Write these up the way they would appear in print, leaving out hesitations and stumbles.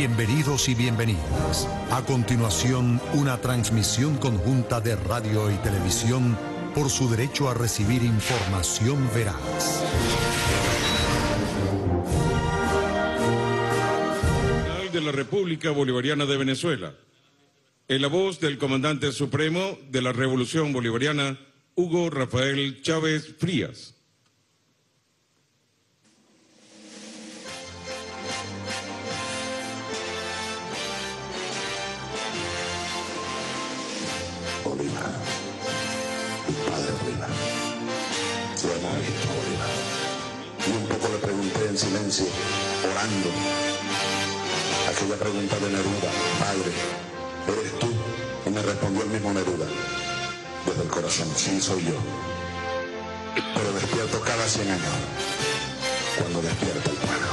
Bienvenidos y bienvenidas. A continuación, una transmisión conjunta de radio y televisión por su derecho a recibir información veraz. De la República Bolivariana de Venezuela. En la voz del comandante supremo de la Revolución Bolivariana, Hugo Rafael Chávez Frías. Bolívar, mi padre Bolívar, suena visto Bolívar. Y un poco le pregunté en silencio, orando, aquella pregunta de Neruda: padre, ¿eres tú? Y me respondió el mismo Neruda, desde el corazón: sí, soy yo. Pero despierto cada 100 años, cuando despierta el pueblo.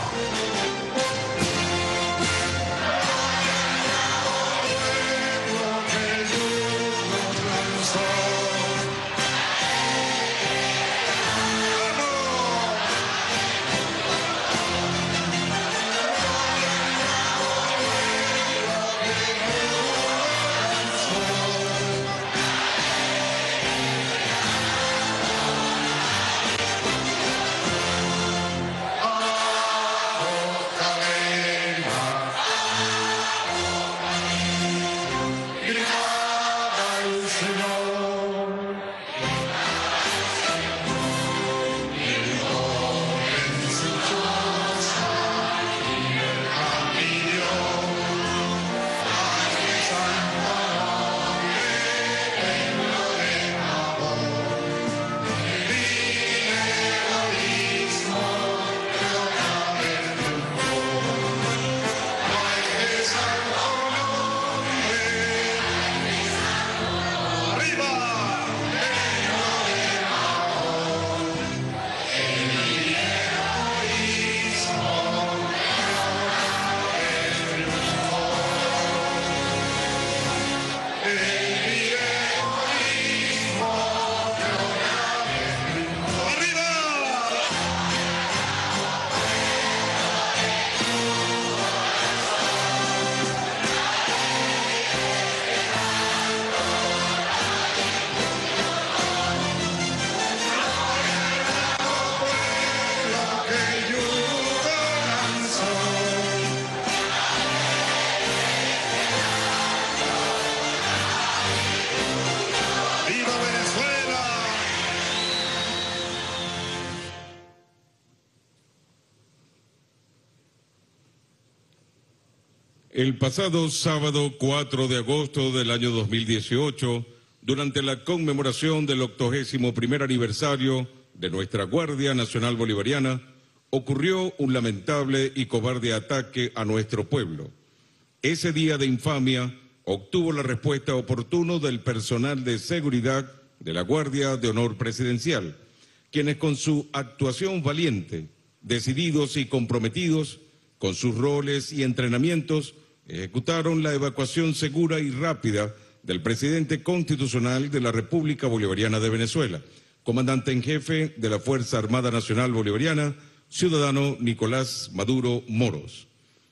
El pasado sábado 4 de agosto del año 2018, durante la conmemoración del 81º aniversario de nuestra Guardia Nacional Bolivariana, ocurrió un lamentable y cobarde ataque a nuestro pueblo. Ese día de infamia obtuvo la respuesta oportuna del personal de seguridad de la Guardia de Honor Presidencial, quienes con su actuación valiente, decididos y comprometidos con sus roles y entrenamientos, ejecutaron la evacuación segura y rápida del presidente constitucional de la República Bolivariana de Venezuela, comandante en jefe de la Fuerza Armada Nacional Bolivariana, ciudadano Nicolás Maduro Moros.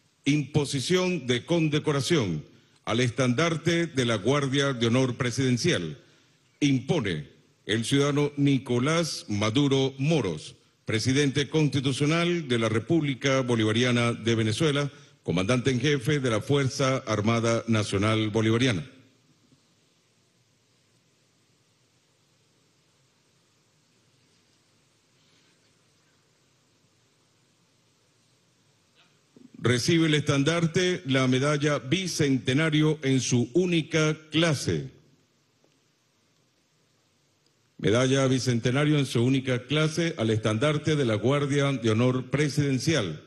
Imposición de condecoración al estandarte de la Guardia de Honor Presidencial. Impone el ciudadano Nicolás Maduro Moros, presidente constitucional de la República Bolivariana de Venezuela, comandante en jefe de la Fuerza Armada Nacional Bolivariana. Recibe el estandarte la medalla Bicentenario en su única clase. Medalla Bicentenario en su única clase al estandarte de la Guardia de Honor Presidencial.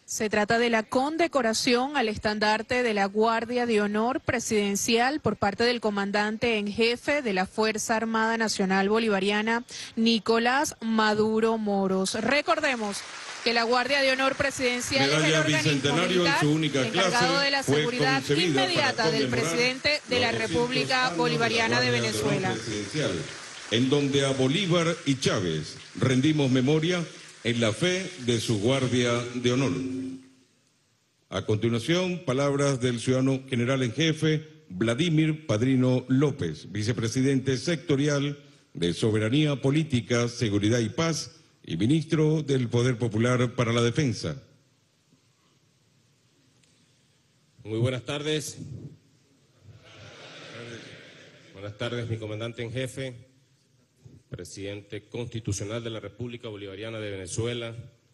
Se trata de la condecoración al estandarte de la Guardia de Honor Presidencial por parte del comandante en jefe de la Fuerza Armada Nacional Bolivariana, Nicolás Maduro Moros. Recordemos que la Guardia de Honor Presidencial es el organismo militar encargado de la seguridad inmediata del presidente de la República Bolivariana de Venezuela. En donde a Bolívar y Chávez rendimos memoria en la fe de su Guardia de Honor. A continuación, palabras del ciudadano general en jefe Vladimir Padrino López, vicepresidente sectorial de Soberanía Política, Seguridad y Paz y ministro del Poder Popular para la Defensa. Muy buenas tardes. Buenas tardes, mi comandante en jefe, presidente constitucional de la República Bolivariana de Venezuela.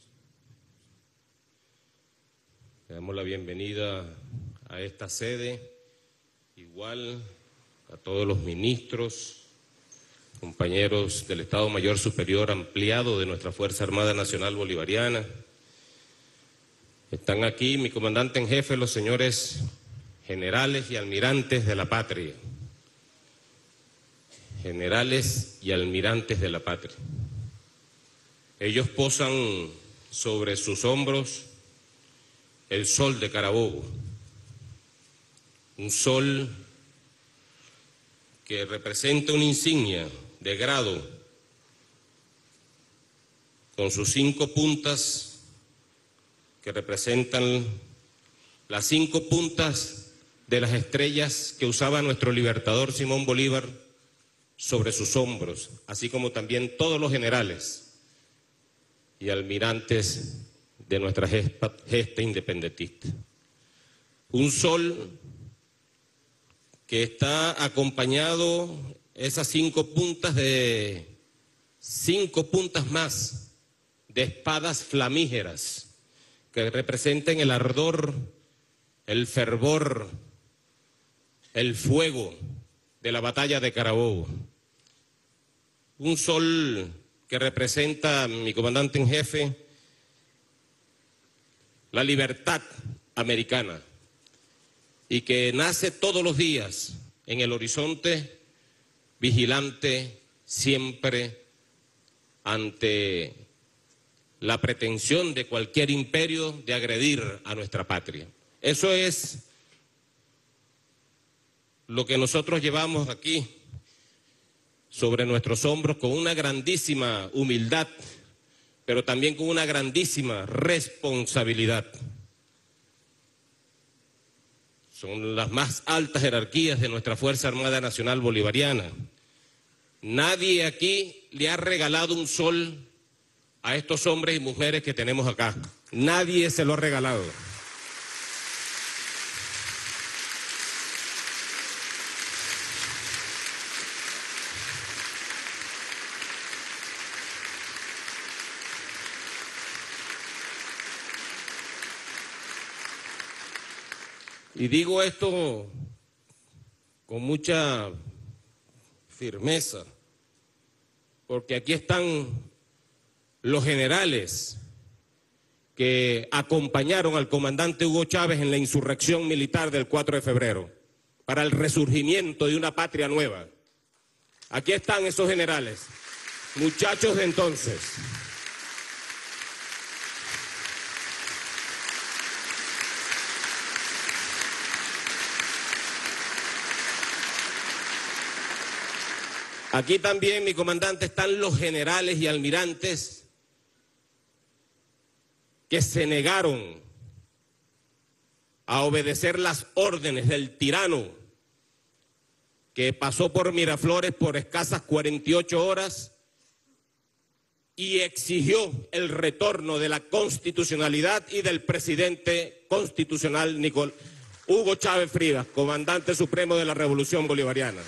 Le damos la bienvenida a esta sede, igual a todos los ministros, compañeros del Estado Mayor Superior Ampliado de nuestra Fuerza Armada Nacional Bolivariana. Están aquí mi comandante en jefe, los señores generales y almirantes de la patria. Generales y almirantes de la patria. Ellos posan sobre sus hombros el sol de Carabobo, un sol que representa una insignia de grado con sus 5 puntas que representan las 5 puntas de las estrellas que usaba nuestro libertador Simón Bolívar sobre sus hombros, así como también todos los generales y almirantes de nuestra gesta independentista. Un sol que está acompañado, esas 5 puntas, de 5 puntas más de espadas flamígeras que representen el ardor, el fervor, el fuego de la batalla de Carabobo. Un sol que representa, mi comandante en jefe, la libertad americana y que nace todos los días en el horizonte, vigilante siempre ante la pretensión de cualquier imperio de agredir a nuestra patria. Eso es lo que nosotros llevamos aquí sobre nuestros hombros con una grandísima humildad, pero también con una grandísima responsabilidad. Son las más altas jerarquías de nuestra Fuerza Armada Nacional Bolivariana. Nadie aquí le ha regalado un sol a estos hombres y mujeres que tenemos acá. Nadie se lo ha regalado. Y digo esto con mucha firmeza, porque aquí están los generales que acompañaron al comandante Hugo Chávez en la insurrección militar del 4 de febrero, para el resurgimiento de una patria nueva. Aquí están esos generales, muchachos de entonces. Aquí también, mi comandante, están los generales y almirantes que se negaron a obedecer las órdenes del tirano que pasó por Miraflores por escasas 48 horas y exigió el retorno de la constitucionalidad y del presidente constitucional Hugo Chávez Frías, comandante supremo de la Revolución Bolivariana.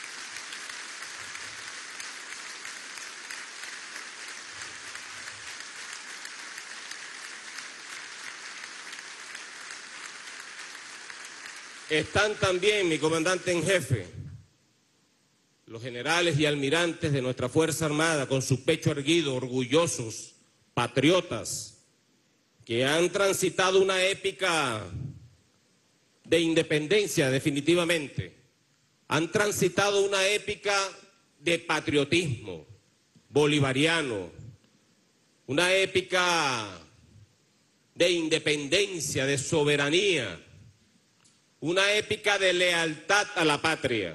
Están también, mi comandante en jefe, los generales y almirantes de nuestra Fuerza Armada con su pecho erguido, orgullosos, patriotas, que han transitado una épica de independencia, definitivamente. Han transitado una épica de patriotismo bolivariano, una épica de independencia, de soberanía, una épica de lealtad a la patria.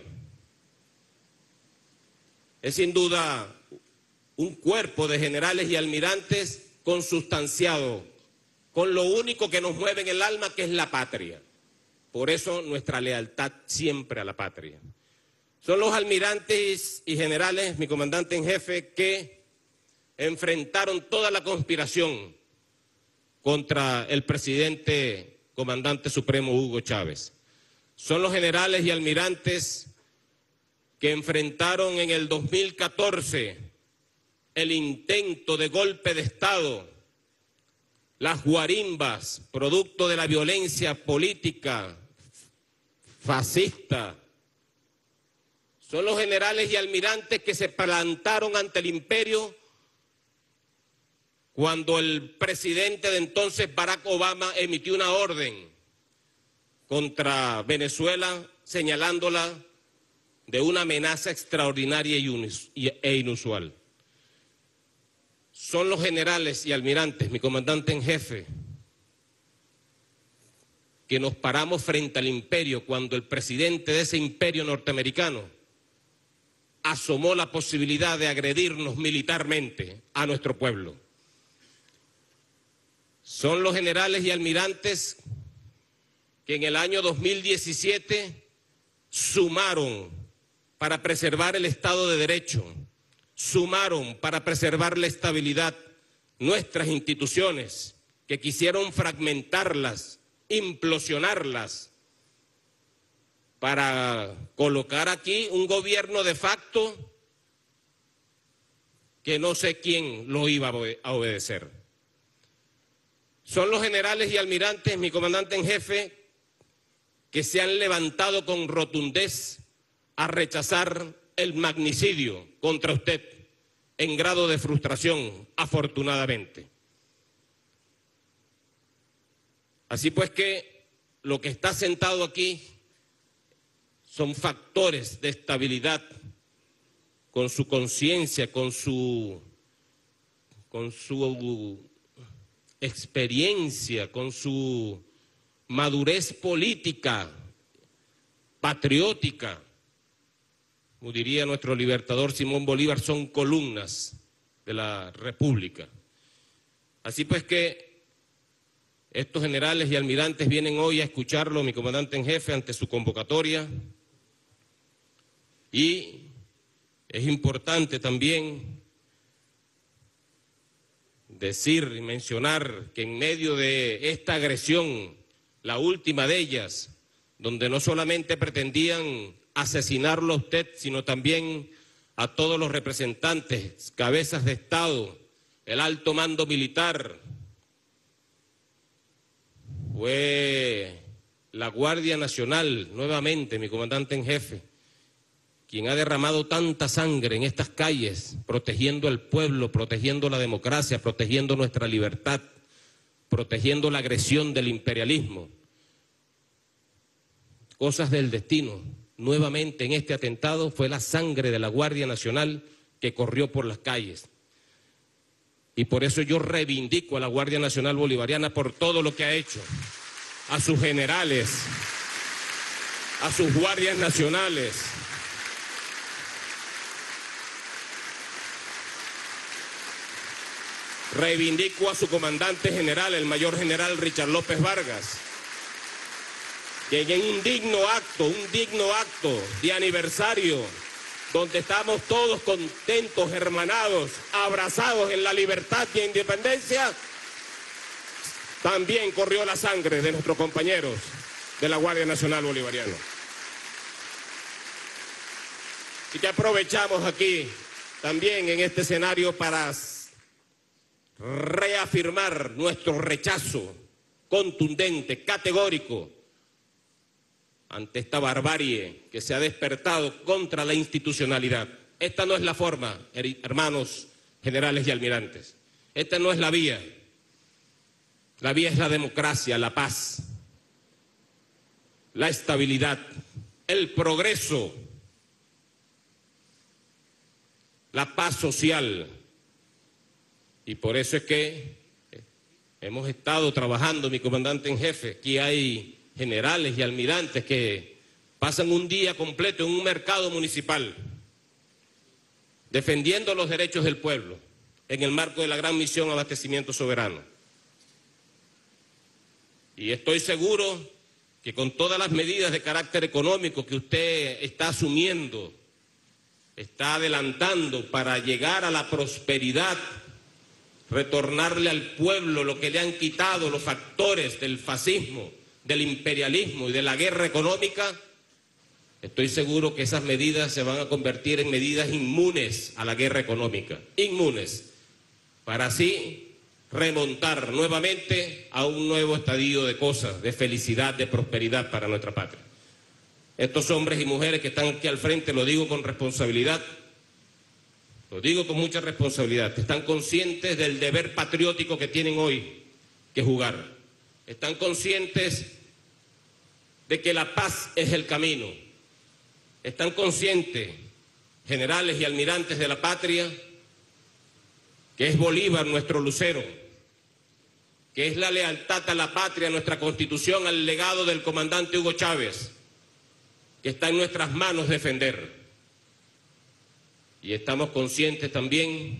Es sin duda un cuerpo de generales y almirantes consustanciado con lo único que nos mueve en el alma, que es la patria. Por eso nuestra lealtad siempre a la patria. Son los almirantes y generales, mi comandante en jefe, que enfrentaron toda la conspiración contra el presidente comandante supremo Hugo Chávez. Son los generales y almirantes que enfrentaron en el 2014 el intento de golpe de Estado, las guarimbas, producto de la violencia política fascista. Son los generales y almirantes que se plantaron ante el imperio cuando el presidente de entonces, Barack Obama, emitió una orden contra Venezuela, señalándola de una amenaza extraordinaria e inusual. Son los generales y almirantes, mi comandante en jefe, que nos paramos frente al imperio cuando el presidente de ese imperio norteamericano asomó la posibilidad de agredirnos militarmente a nuestro pueblo. Son los generales y almirantes que en el año 2017 sumaron para preservar el Estado de Derecho, sumaron para preservar la estabilidad nuestras instituciones, que quisieron fragmentarlas, implosionarlas, para colocar aquí un gobierno de facto que no sé quién lo iba a obedecer. Son los generales y almirantes, mi comandante en jefe, que se han levantado con rotundez a rechazar el magnicidio contra usted en grado de frustración, afortunadamente. Así pues que lo que está sentado aquí son factores de estabilidad, con su conciencia, con su experiencia, con su madurez política, patriótica. Como diría nuestro libertador Simón Bolívar, son columnas de la República. Así pues que estos generales y almirantes vienen hoy a escucharlo, mi comandante en jefe, ante su convocatoria. Y es importante también decir y mencionar que en medio de esta agresión, la última de ellas, donde no solamente pretendían asesinarlo a usted, sino también a todos los representantes, cabezas de Estado, el alto mando militar, fue la Guardia Nacional, nuevamente mi comandante en jefe, quien ha derramado tanta sangre en estas calles, protegiendo al pueblo, protegiendo la democracia, protegiendo nuestra libertad, protegiendo la agresión del imperialismo. Cosas del destino. Nuevamente en este atentado fue la sangre de la Guardia Nacional que corrió por las calles. Y por eso yo reivindico a la Guardia Nacional Bolivariana por todo lo que ha hecho, a sus generales, a sus guardias nacionales. Reivindico a su comandante general, el mayor general Richard López Vargas, que en un digno acto de aniversario, donde estamos todos contentos, hermanados, abrazados en la libertad y independencia, también corrió la sangre de nuestros compañeros de la Guardia Nacional Bolivariana. Y que aprovechamos aquí también en este escenario para reafirmar nuestro rechazo contundente, categórico, ante esta barbarie que se ha despertado contra la institucionalidad. Esta no es la forma, hermanos generales y almirantes. Esta no es la vía. La vía es la democracia, la paz, la estabilidad, el progreso, la paz social. Y por eso es que hemos estado trabajando, mi comandante en jefe. Aquí hay generales y almirantes que pasan un día completo en un mercado municipal defendiendo los derechos del pueblo en el marco de la gran misión Abastecimiento Soberano. Y estoy seguro que con todas las medidas de carácter económico que usted está asumiendo, está adelantando para llegar a la prosperidad, retornarle al pueblo lo que le han quitado los factores del fascismo, del imperialismo y de la guerra económica, estoy seguro que esas medidas se van a convertir en medidas inmunes a la guerra económica, inmunes, para así remontar nuevamente a un nuevo estadio de cosas, de felicidad, de prosperidad para nuestra patria. Estos hombres y mujeres que están aquí al frente, lo digo con responsabilidad, lo digo con mucha responsabilidad, están conscientes del deber patriótico que tienen hoy que jugar, están conscientes de que la paz es el camino, están conscientes, generales y almirantes de la patria, que es Bolívar nuestro lucero, que es la lealtad a la patria, a nuestra Constitución, al legado del comandante Hugo Chávez, que está en nuestras manos defender. Y estamos conscientes también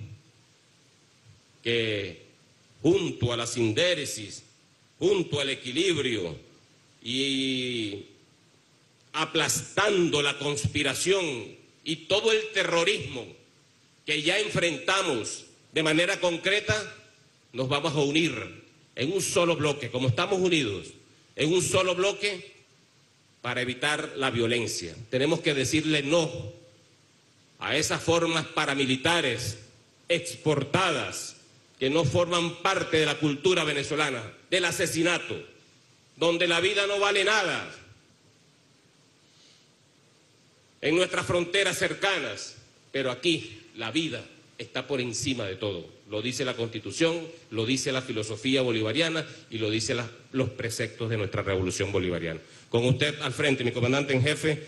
que junto a la sindéresis, junto al equilibrio y aplastando la conspiración y todo el terrorismo que ya enfrentamos de manera concreta, nos vamos a unir en un solo bloque, como estamos unidos, en un solo bloque para evitar la violencia. Tenemos que decirle no a esas formas paramilitares exportadas que no forman parte de la cultura venezolana, del asesinato, donde la vida no vale nada. En nuestras fronteras cercanas, pero aquí la vida está por encima de todo. Lo dice la Constitución, lo dice la filosofía bolivariana y lo dicen los preceptos de nuestra revolución bolivariana. Con usted al frente, mi comandante en jefe,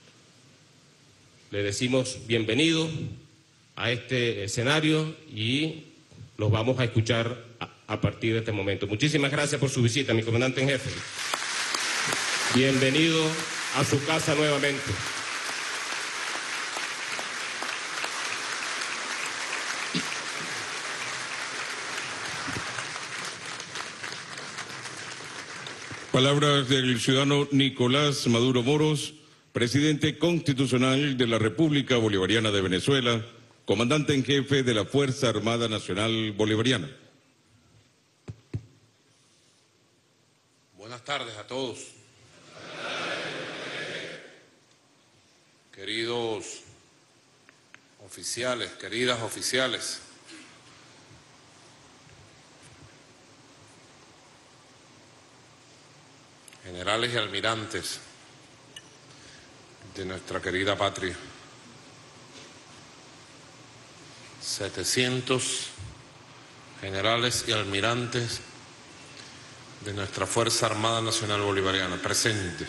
le decimos bienvenido a este escenario y los vamos a escuchar a partir de este momento. Muchísimas gracias por su visita, mi comandante en jefe. Bienvenido a su casa nuevamente. Palabras del ciudadano Nicolás Maduro Moros, presidente constitucional de la República Bolivariana de Venezuela, comandante en jefe de la Fuerza Armada Nacional Bolivariana. Buenas tardes a todos. Queridos oficiales, queridas oficiales, generales y almirantes de nuestra querida patria. 700 generales y almirantes de nuestra Fuerza Armada Nacional Bolivariana presentes,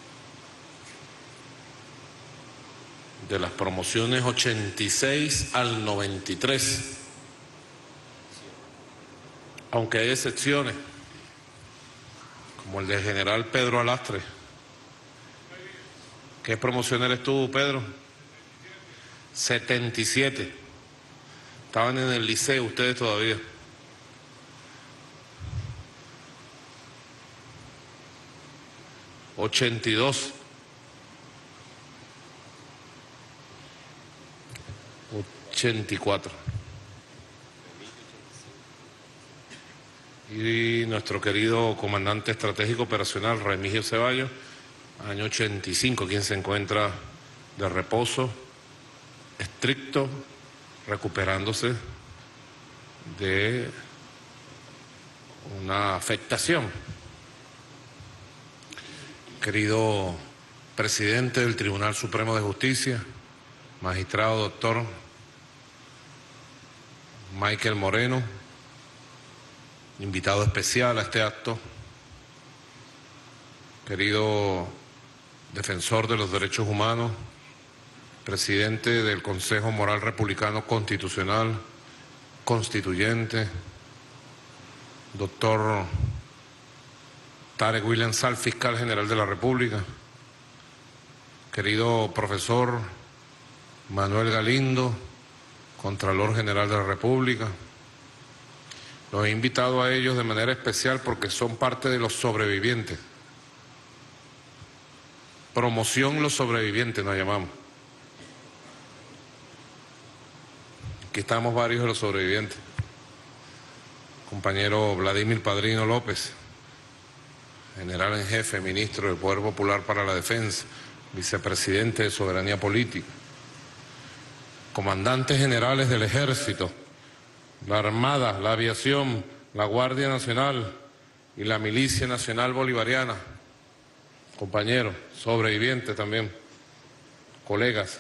de las promociones 86 al 93, aunque hay excepciones, como el del general Pedro Alastre. ¿Qué promoción eres tú, Pedro? 77. Estaban en el liceo ustedes todavía. ...82... ...84... y nuestro querido comandante estratégico operacional Remigio Ceballos, año 85, quien se encuentra de reposo estricto, recuperándose de una afectación. Querido presidente del Tribunal Supremo de Justicia, magistrado doctor Michael Moreno, invitado especial a este acto, querido defensor de los derechos humanos, presidente del Consejo Moral Republicano Constitucional, constituyente, doctor Tarek William Saab, fiscal general de la República, querido profesor Manuel Galindo, Contralor General de la República. Los he invitado a ellos de manera especial porque son parte de los sobrevivientes. Promoción Los Sobrevivientes nos llamamos. Aquí estamos varios de los sobrevivientes. Compañero Vladimir Padrino López, general en jefe, ministro del Poder Popular para la Defensa, vicepresidente de Soberanía Política, comandantes generales del Ejército, la Armada, la Aviación, la Guardia Nacional y la Milicia Nacional Bolivariana, compañeros, sobrevivientes también, colegas.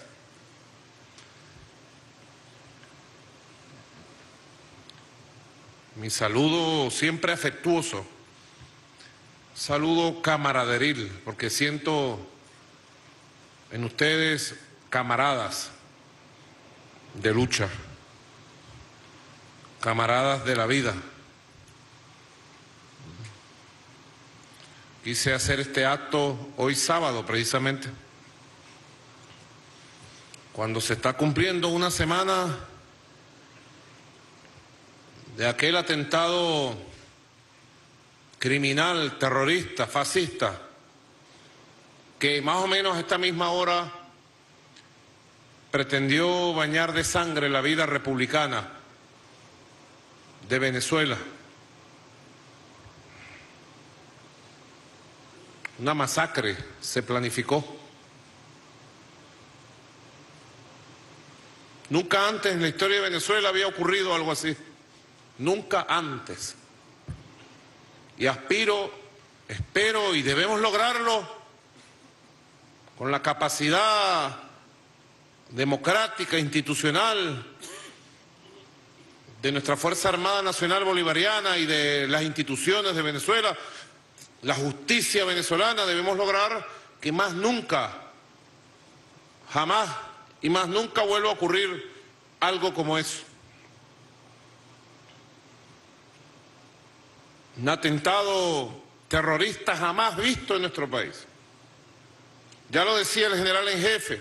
Mi saludo siempre afectuoso, saludo camaraderil, porque siento en ustedes camaradas de lucha, camaradas de la vida. Quise hacer este acto hoy sábado precisamente, cuando se está cumpliendo una semana de aquel atentado criminal, terrorista, fascista, que más o menos a esta misma hora pretendió bañar de sangre la vida republicana de Venezuela. Una masacre se planificó. Nunca antes en la historia de Venezuela había ocurrido algo así. Nunca antes. Y aspiro, espero y debemos lograrlo con la capacidad democrática, institucional de nuestra Fuerza Armada Nacional Bolivariana y de las instituciones de Venezuela, la justicia venezolana. Debemos lograr que más nunca, jamás y más nunca vuelva a ocurrir algo como eso. Un atentado terrorista jamás visto en nuestro país. Ya lo decía el general en jefe.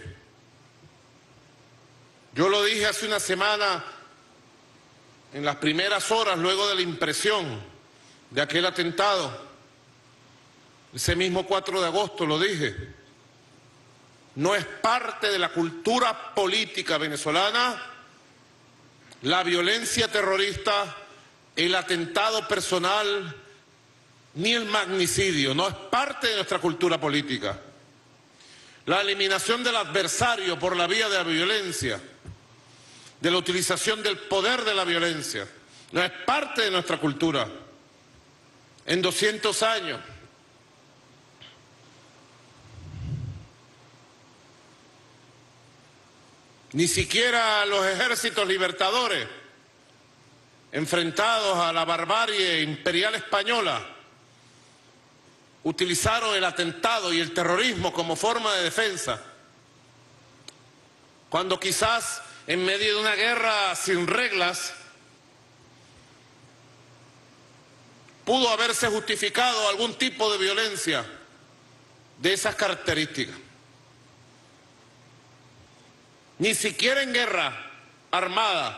Yo lo dije hace una semana, en las primeras horas luego de la impresión de aquel atentado. Ese mismo 4 de agosto lo dije. No es parte de la cultura política venezolana la violencia terrorista, el atentado personal, ni el magnicidio. No es parte de nuestra cultura política. La eliminación del adversario por la vía de la violencia, de la utilización del poder de la violencia, no es parte de nuestra cultura. En 200 años. Ni siquiera los ejércitos libertadores, enfrentados a la barbarie imperial española, utilizaron el atentado y el terrorismo como forma de defensa, cuando quizás en medio de una guerra sin reglas pudo haberse justificado algún tipo de violencia de esas características. Ni siquiera en guerra armada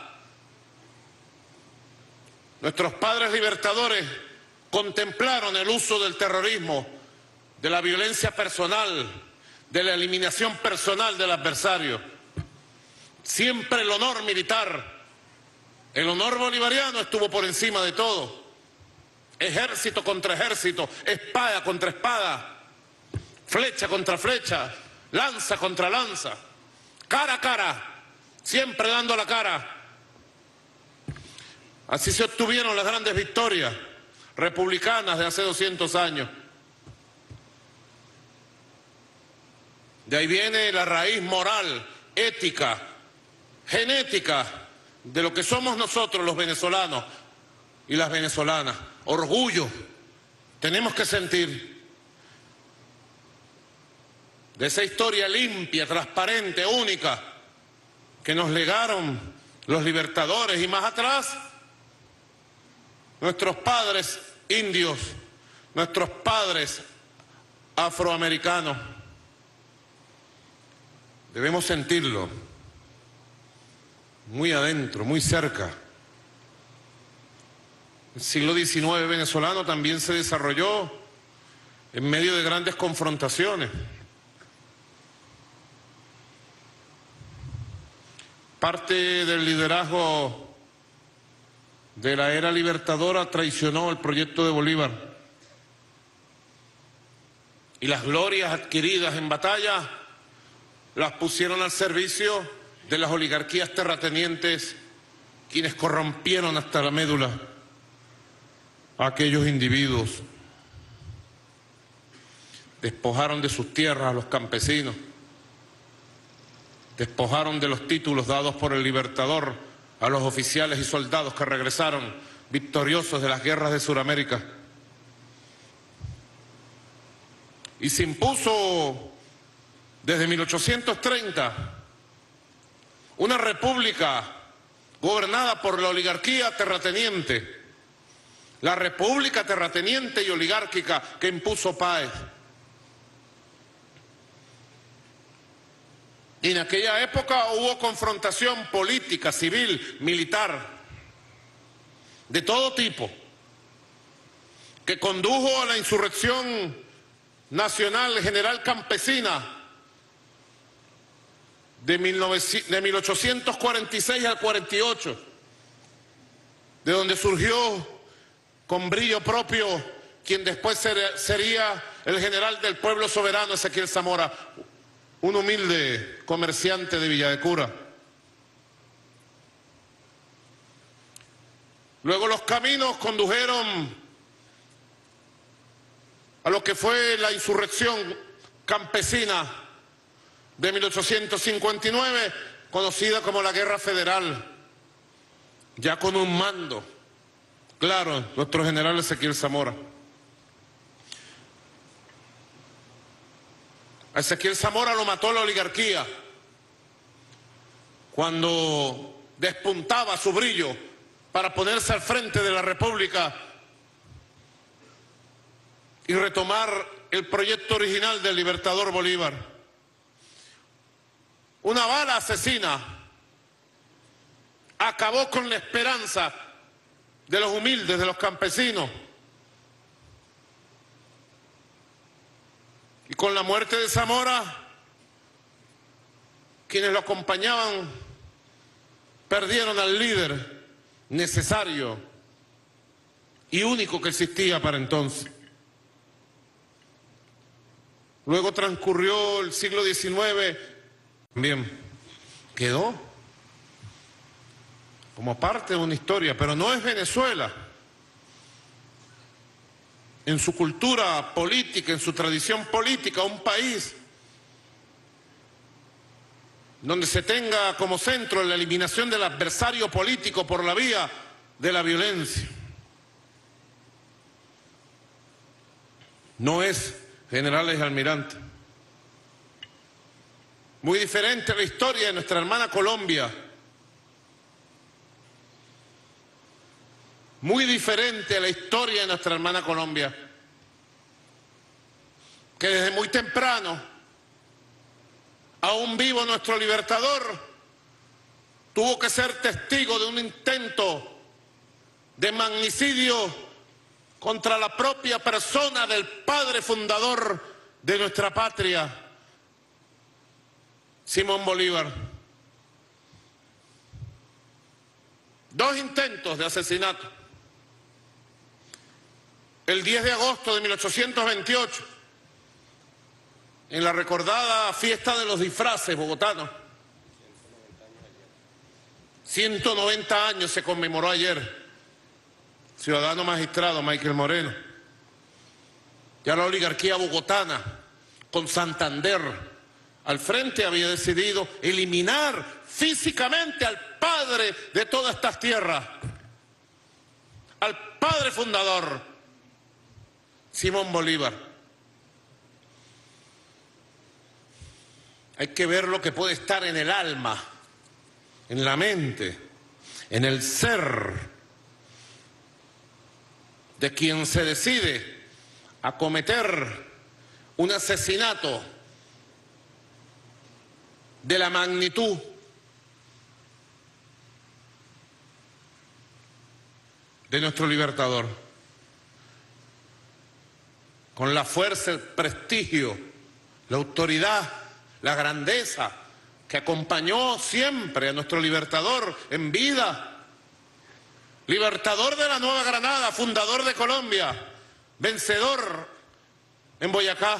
nuestros padres libertadores contemplaron el uso del terrorismo, de la violencia personal, de la eliminación personal del adversario. Siempre el honor militar, el honor bolivariano estuvo por encima de todo. Ejército contra ejército, espada contra espada, flecha contra flecha, lanza contra lanza, cara a cara, siempre dando la cara. Así se obtuvieron las grandes victorias republicanas de hace 200 años. De ahí viene la raíz moral, ética, genética de lo que somos nosotros los venezolanos, y las venezolanas. Orgullo tenemos que sentir de esa historia limpia, transparente, única, que nos legaron los libertadores y más atrás nuestros padres indios, nuestros padres afroamericanos. Debemos sentirlo muy adentro, muy cerca. El siglo XIX venezolano también se desarrolló en medio de grandes confrontaciones. Parte del liderazgo de la era libertadora traicionó el proyecto de Bolívar. Y las glorias adquiridas en batalla las pusieron al servicio de las oligarquías terratenientes, quienes corrompieron hasta la médula a aquellos individuos. Despojaron de sus tierras a los campesinos, despojaron de los títulos dados por el Libertador a los oficiales y soldados que regresaron victoriosos de las guerras de Sudamérica. Y se impuso desde 1830 una república gobernada por la oligarquía terrateniente, la república terrateniente y oligárquica que impuso Páez. Y en aquella época hubo confrontación política, civil, militar, de todo tipo, que condujo a la insurrección nacional general campesina de 1846 al 48, de donde surgió con brillo propio quien después sería el general del pueblo soberano, Ezequiel Zamora, un humilde comerciante de Villa de Cura. Luego los caminos condujeron a lo que fue la insurrección campesina de 1859, conocida como la Guerra Federal, ya con un mando claro, nuestro general Ezequiel Zamora. A Ezequiel Zamora lo mató la oligarquía cuando despuntaba su brillo para ponerse al frente de la República y retomar el proyecto original del Libertador Bolívar. Una bala asesina acabó con la esperanza de los humildes, de los campesinos. Y con la muerte de Zamora, quienes lo acompañaban perdieron al líder necesario y único que existía para entonces. Luego transcurrió el siglo XIX, también quedó como parte de una historia, pero no es Venezuela. En su cultura política, en su tradición política, un país donde se tenga como centro la eliminación del adversario político por la vía de la violencia. No es generales y almirantes. Muy diferente a la historia de nuestra hermana Colombia. Muy diferente a la historia de nuestra hermana Colombia, que desde muy temprano, aún vivo nuestro libertador, tuvo que ser testigo de un intento de magnicidio contra la propia persona del padre fundador de nuestra patria, Simón Bolívar. 2 intentos de asesinato. El 10 de agosto de 1828, en la recordada fiesta de los disfraces bogotanos. 190 años se conmemoró ayer. Ciudadano magistrado Michael Moreno. Ya la oligarquía bogotana, con Santander al frente, había decidido eliminar físicamente al padre de todas estas tierras, al padre fundador, Simón Bolívar. Hay que ver lo que puede estar en el alma, en la mente, en el ser de quien se decide a cometer un asesinato de la magnitud de nuestro libertador, con la fuerza, el prestigio, la autoridad, la grandeza que acompañó siempre a nuestro libertador en vida, libertador de la Nueva Granada, fundador de Colombia, vencedor en Boyacá,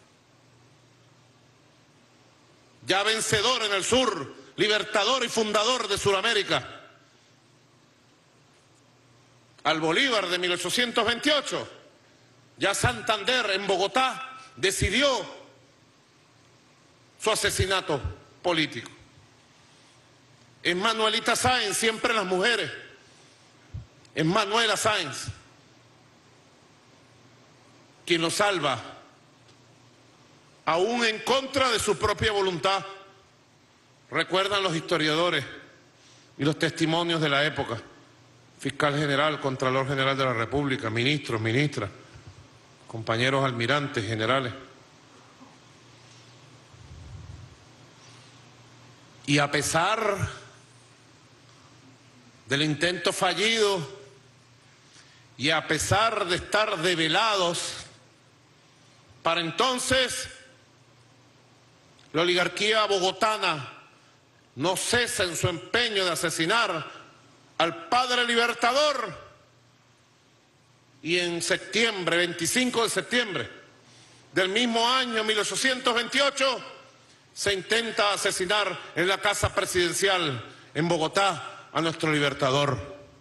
ya vencedor en el sur, libertador y fundador de Sudamérica. Al Bolívar de 1828, ya Santander en Bogotá decidió su asesinato político. Es Manuelita Sáenz, siempre las mujeres, es Manuela Sáenz quien lo salva, aún en contra de su propia voluntad. Recuerdan los historiadores y los testimonios de la época. Fiscal general, Contralor General de la República, ministros, ministras, compañeros almirantes, generales. Y a pesar del intento fallido y a pesar de estar develados, para entonces la oligarquía bogotana no cesa en su empeño de asesinar al padre libertador, y en septiembre, 25 de septiembre del mismo año 1828, se intenta asesinar en la Casa Presidencial en Bogotá a nuestro libertador.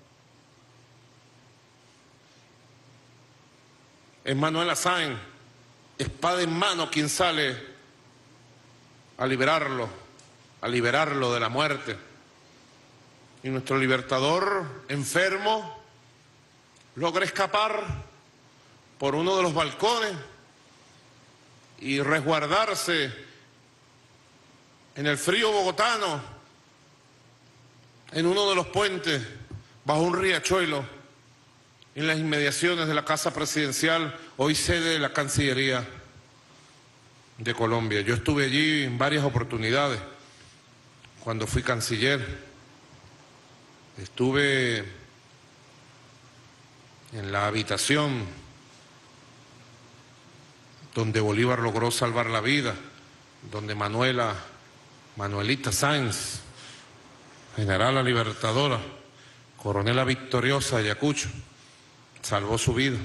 Es Manuela Sáenz, espada en mano, quien sale a liberarlo de la muerte. Y nuestro libertador, enfermo, logra escapar por uno de los balcones y resguardarse en el frío bogotano, en uno de los puentes, bajo un riachuelo, en las inmediaciones de la Casa Presidencial, hoy sede de la Cancillería de Colombia. Yo estuve allí en varias oportunidades cuando fui canciller. Estuve en la habitación donde Bolívar logró salvar la vida, donde Manuelita Sáenz, generala libertadora, coronela victoriosa de Ayacucho, salvó su vida.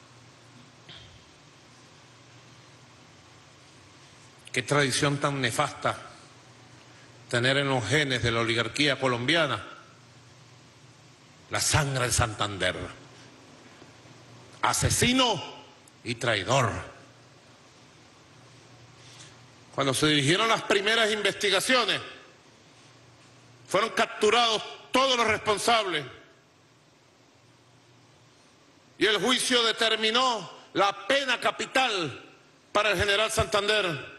Qué tradición tan nefasta tener en los genes de la oligarquía colombiana la sangre de Santander, asesino y traidor. Cuando se dirigieron las primeras investigaciones, fueron capturados todos los responsables y el juicio determinó la pena capital para el general Santander.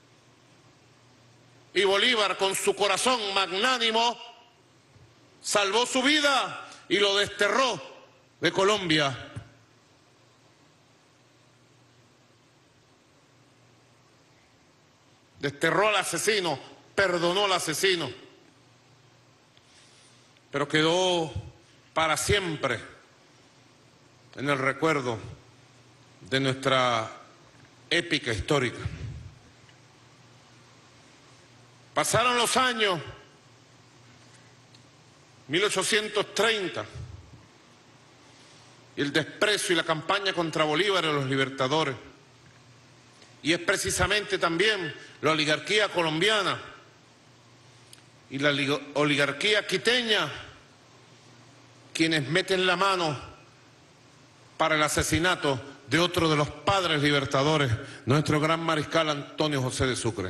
Y Bolívar, con su corazón magnánimo, salvó su vida y lo desterró de Colombia. Desterró al asesino, perdonó al asesino, pero quedó para siempre en el recuerdo de nuestra épica histórica. Pasaron los años, 1830, y el desprecio y la campaña contra Bolívar y los libertadores. Y es precisamente también la oligarquía colombiana y la oligarquía quiteña quienes meten la mano para el asesinato de otro de los padres libertadores, nuestro gran mariscal Antonio José de Sucre.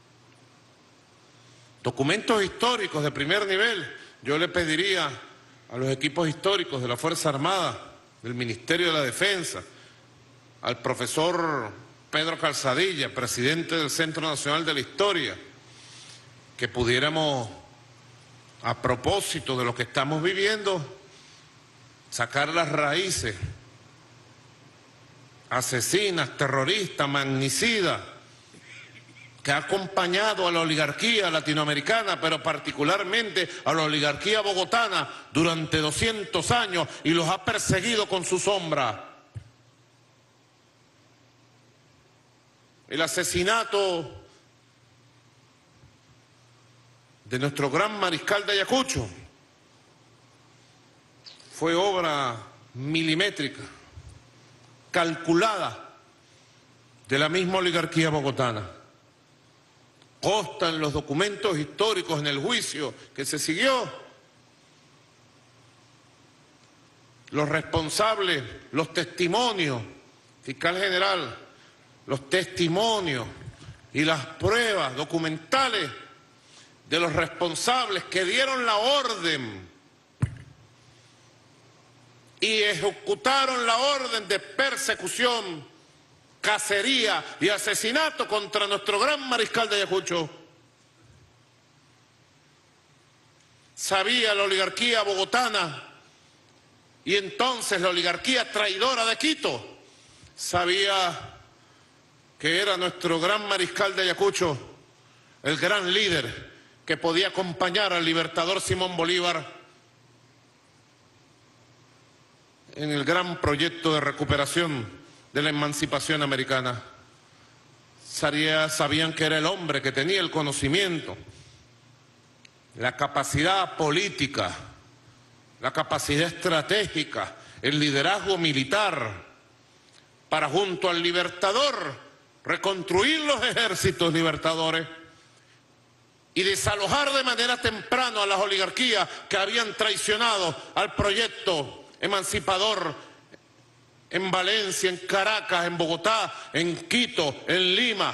Documentos históricos de primer nivel. Yo le pediría a los equipos históricos de la Fuerza Armada, del Ministerio de la Defensa, al profesor Pedro Calzadilla, presidente del Centro Nacional de la Historia, que pudiéramos, a propósito de lo que estamos viviendo, sacar las raíces asesinas, terroristas, magnicidas, que ha acompañado a la oligarquía latinoamericana, pero particularmente a la oligarquía bogotana durante 200 años y los ha perseguido con su sombra. El asesinato de nuestro gran mariscal de Ayacucho fue obra milimétrica, calculada de la misma oligarquía bogotana. Consta en los documentos históricos, en el juicio que se siguió, los responsables, los testimonios, fiscal general, los testimonios y las pruebas documentales de los responsables que dieron la orden y ejecutaron la orden de persecución, cacería y asesinato contra nuestro gran mariscal de Ayacucho. Sabía la oligarquía bogotana y entonces la oligarquía traidora de Quito sabía que era nuestro gran mariscal de Ayacucho el gran líder que podía acompañar al libertador Simón Bolívar en el gran proyecto de recuperación de la emancipación americana. Sabían que era el hombre que tenía el conocimiento, la capacidad política, la capacidad estratégica, el liderazgo militar, para junto al libertador reconstruir los ejércitos libertadores y desalojar de manera temprana a las oligarquías que habían traicionado al proyecto emancipador en Valencia, en Caracas, en Bogotá, en Quito, en Lima.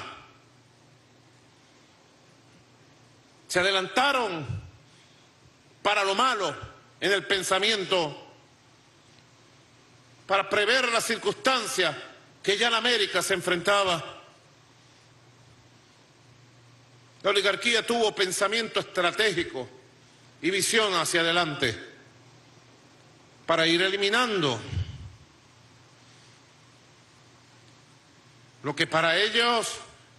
Se adelantaron para lo malo en el pensamiento, para prever las circunstancias que ya la América se enfrentaba. La oligarquía tuvo pensamiento estratégico y visión hacia adelante para ir eliminando lo que para ellos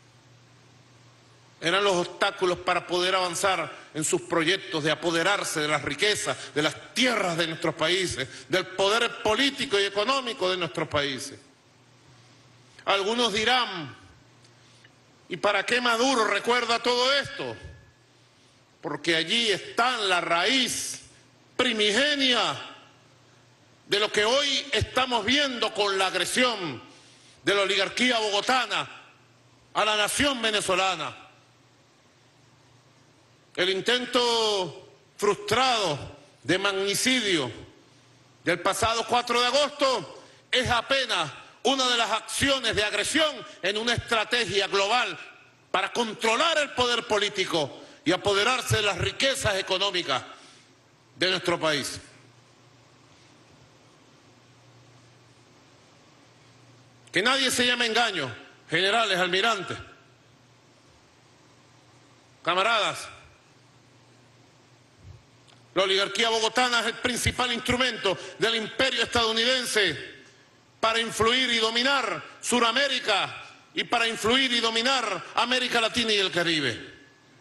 eran los obstáculos para poder avanzar en sus proyectos de apoderarse de las riquezas, de las tierras de nuestros países, del poder político y económico de nuestros países. Algunos dirán, ¿y para qué Maduro recuerda todo esto? Porque allí está la raíz primigenia de lo que hoy estamos viendo con la agresión de la oligarquía bogotana a la nación venezolana. El intento frustrado de magnicidio del pasado 4 de agosto es apenas una de las acciones de agresión en una estrategia global para controlar el poder político y apoderarse de las riquezas económicas de nuestro país. Que nadie se llame engaño, generales, almirantes, camaradas. La oligarquía bogotana es el principal instrumento del imperio estadounidense para influir y dominar Sudamérica y para influir y dominar América Latina y el Caribe.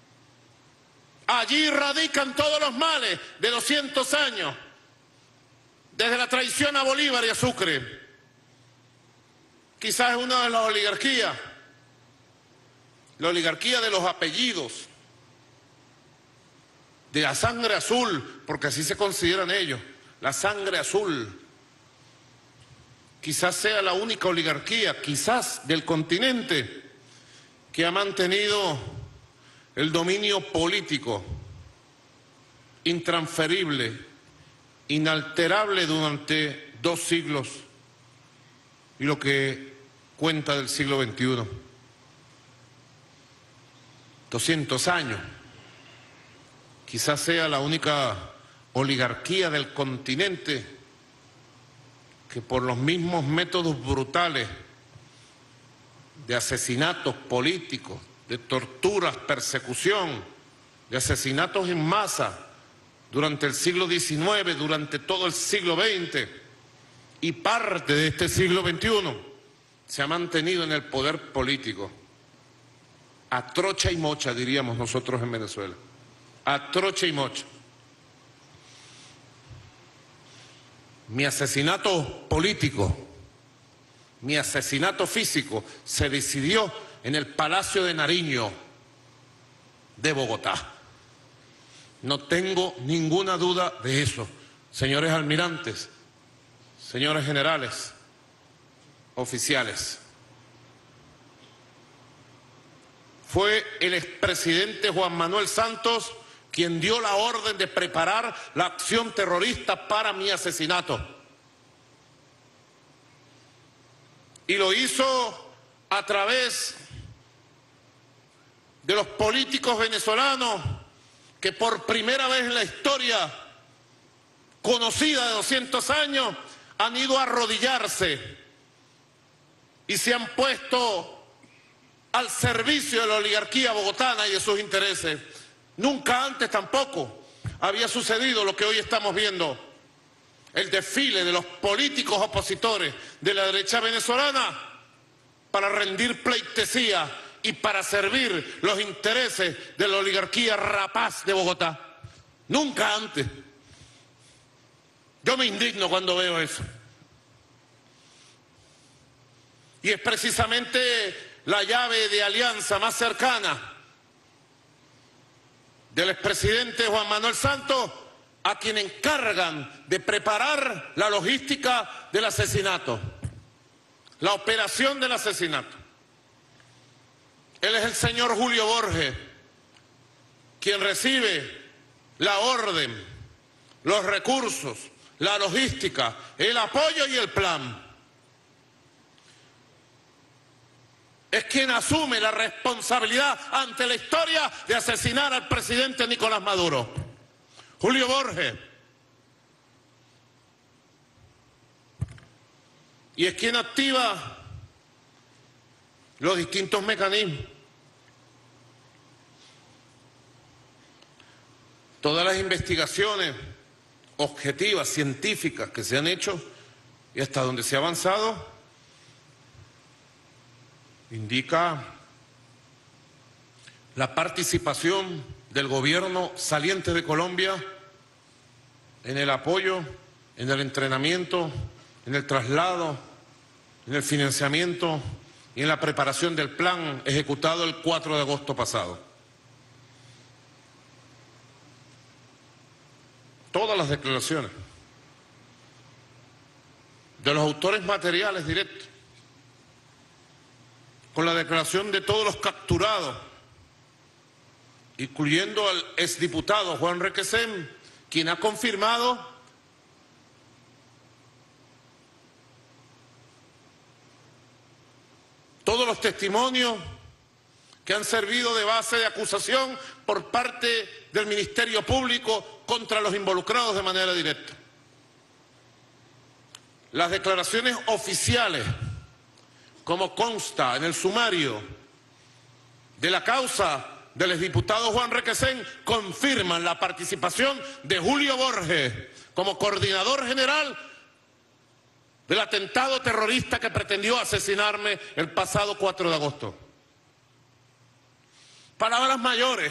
Allí radican todos los males de 200 años, desde la traición a Bolívar y a Sucre. Quizás es una de las oligarquías, la oligarquía de los apellidos, de la sangre azul, porque así se consideran ellos, la sangre azul. Quizás sea la única oligarquía, quizás del continente, que ha mantenido el dominio político intransferible, inalterable durante 2 siglos y lo que cuenta del siglo XXI. 200 años. Quizás sea la única oligarquía del continente que por los mismos métodos brutales de asesinatos políticos, de torturas, persecución, de asesinatos en masa durante el siglo XIX, durante todo el siglo XX y parte de este siglo XXI, se ha mantenido en el poder político. A trocha y mocha, diríamos nosotros en Venezuela. A trocha y mocha. Mi asesinato político, mi asesinato físico, se decidió en el Palacio de Nariño de Bogotá. No tengo ninguna duda de eso, señores almirantes, señores generales, oficiales. Fue el expresidente Juan Manuel Santos quien dio la orden de preparar la acción terrorista para mi asesinato. Y lo hizo a través de los políticos venezolanos que por primera vez en la historia conocida de 200 años han ido a arrodillarse y se han puesto al servicio de la oligarquía bogotana y de sus intereses. Nunca antes tampoco había sucedido lo que hoy estamos viendo, el desfile de los políticos opositores de la derecha venezolana para rendir pleitesía y para servir los intereses de la oligarquía rapaz de Bogotá. Nunca antes. Yo me indigno cuando veo eso. Y es precisamente la llave de alianza más cercana del expresidente Juan Manuel Santos a quien encargan de preparar la logística del asesinato, la operación del asesinato. Él es el señor Julio Borges, quien recibe la orden, los recursos, la logística, el apoyo y el plan. Es quien asume la responsabilidad ante la historia de asesinar al presidente Nicolás Maduro. Julio Borges. Y es quien activa los distintos mecanismos. Todas las investigaciones objetivas, científicas que se han hecho y hasta donde se ha avanzado, indica la participación del gobierno saliente de Colombia en el apoyo, en el entrenamiento, en el traslado, en el financiamiento y en la preparación del plan ejecutado el 4 de agosto pasado. Todas las declaraciones de los autores materiales directos, con la declaración de todos los capturados, incluyendo al exdiputado Juan Requesén, quien ha confirmado todos los testimonios que han servido de base de acusación por parte del Ministerio Público contra los involucrados de manera directa. Las declaraciones oficiales, como consta en el sumario de la causa del exdiputado Juan Requesén, confirman la participación de Julio Borges como coordinador general del atentado terrorista que pretendió asesinarme el pasado 4 de agosto. Palabras mayores.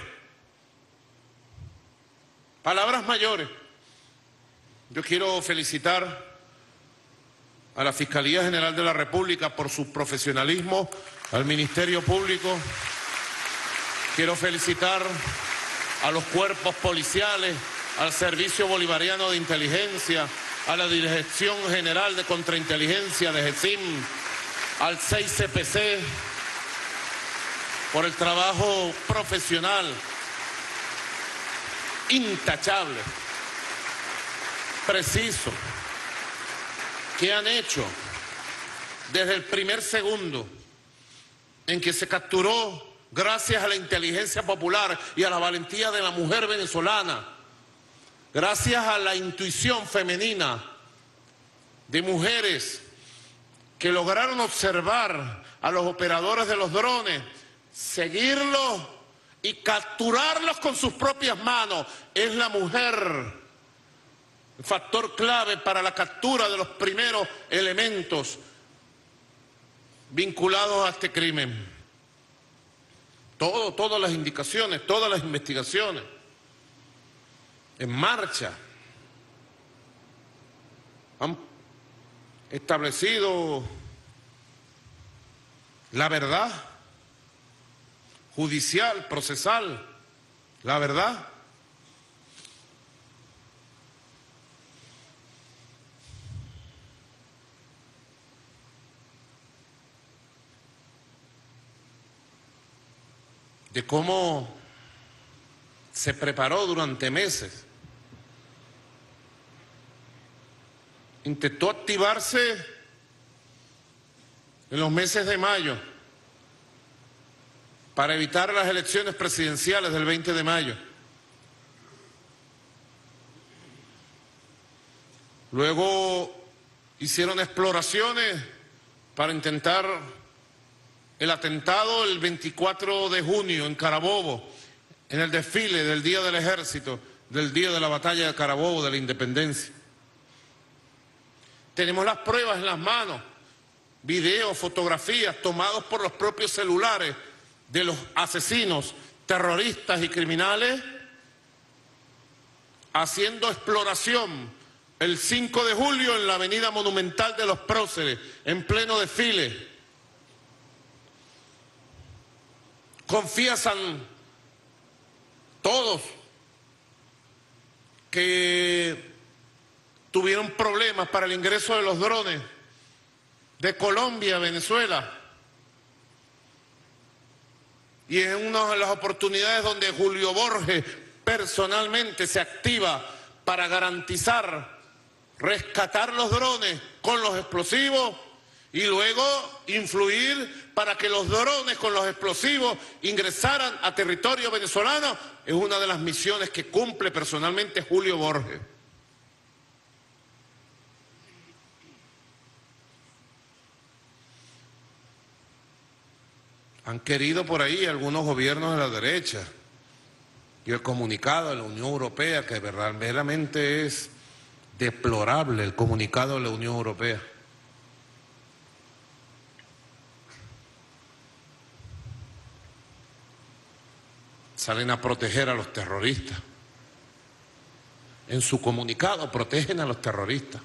Palabras mayores. Yo quiero felicitar a la Fiscalía General de la República por su profesionalismo, al Ministerio Público. Quiero felicitar a los cuerpos policiales, al Servicio Bolivariano de Inteligencia, a la Dirección General de Contrainteligencia de GECIM, al 6CPC, por el trabajo profesional, intachable, preciso, que han hecho desde el primer segundo en que se capturó, gracias a la inteligencia popular y a la valentía de la mujer venezolana, gracias a la intuición femenina de mujeres que lograron observar a los operadores de los drones, seguirlos y capturarlos con sus propias manos. Es la mujer el factor clave para la captura de los primeros elementos vinculados a este crimen. Todas las indicaciones, todas las investigaciones en marcha han establecido la verdad judicial, procesal, la verdad. De cómo se preparó durante meses. Intentó activarse en los meses de mayo para evitar las elecciones presidenciales del 20 de mayo. Luego hicieron exploraciones para intentar el atentado el 24 de junio en Carabobo, en el desfile del Día del Ejército, del día de la batalla de Carabobo, de la Independencia. Tenemos las pruebas en las manos, videos, fotografías tomados por los propios celulares de los asesinos, terroristas y criminales, haciendo exploración el 5 de julio en la Avenida Monumental de los Próceres, en pleno desfile. Confiesan todos que tuvieron problemas para el ingreso de los drones de Colombia a Venezuela. Y es una de las oportunidades donde Julio Borges personalmente se activa para garantizar, rescatar los drones con los explosivos y luego influir para que los drones con los explosivos ingresaran a territorio venezolano. Es una de las misiones que cumple personalmente Julio Borges. Han querido por ahí algunos gobiernos de la derecha y el comunicado de la Unión Europea, que verdaderamente es deplorable el comunicado de la Unión Europea. Salen a proteger a los terroristas. En su comunicado protegen a los terroristas.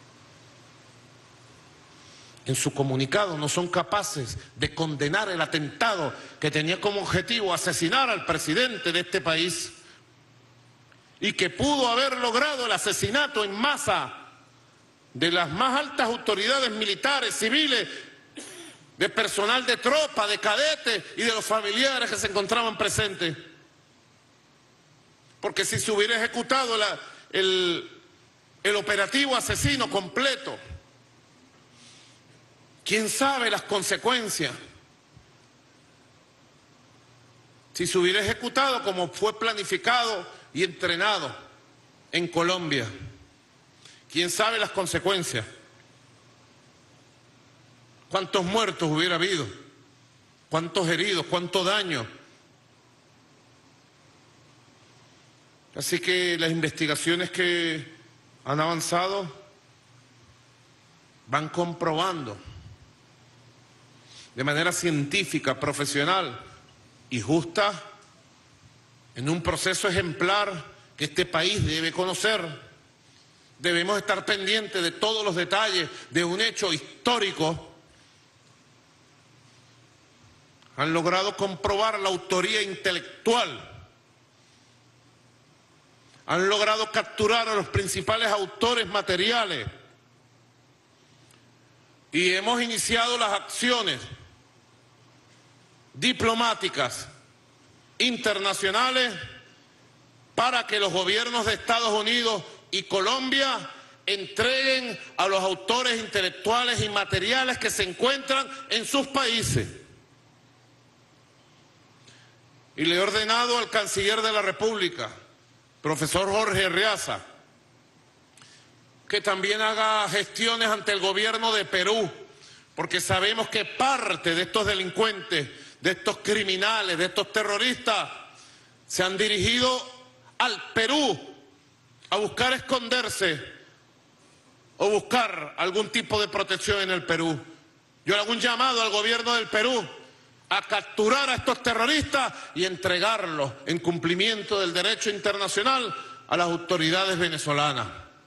En su comunicado no son capaces de condenar el atentado que tenía como objetivo asesinar al presidente de este país y que pudo haber logrado el asesinato en masa de las más altas autoridades militares, civiles, de personal de tropa, de cadetes y de los familiares que se encontraban presentes. Porque si se hubiera ejecutado el operativo asesino completo, ¿quién sabe las consecuencias? Si se hubiera ejecutado como fue planificado y entrenado en Colombia, ¿quién sabe las consecuencias? ¿Cuántos muertos hubiera habido? ¿Cuántos heridos? ¿Cuánto daño? Así que las investigaciones que han avanzado van comprobando de manera científica, profesional y justa, en un proceso ejemplar que este país debe conocer. Debemos estar pendientes de todos los detalles de un hecho histórico. Han logrado comprobar la autoría intelectual. Han logrado capturar a los principales autores materiales. Y hemos iniciado las acciones diplomáticas internacionales para que los gobiernos de Estados Unidos y Colombia entreguen a los autores intelectuales y materiales que se encuentran en sus países. Y le he ordenado al canciller de la República profesor Jorge Arriaza, que también haga gestiones ante el gobierno de Perú, porque sabemos que parte de estos delincuentes, de estos criminales, de estos terroristas, se han dirigido al Perú a buscar esconderse o buscar algún tipo de protección en el Perú. Yo le hago un llamado al gobierno del Perú a capturar a estos terroristas y entregarlos en cumplimiento del derecho internacional a las autoridades venezolanas.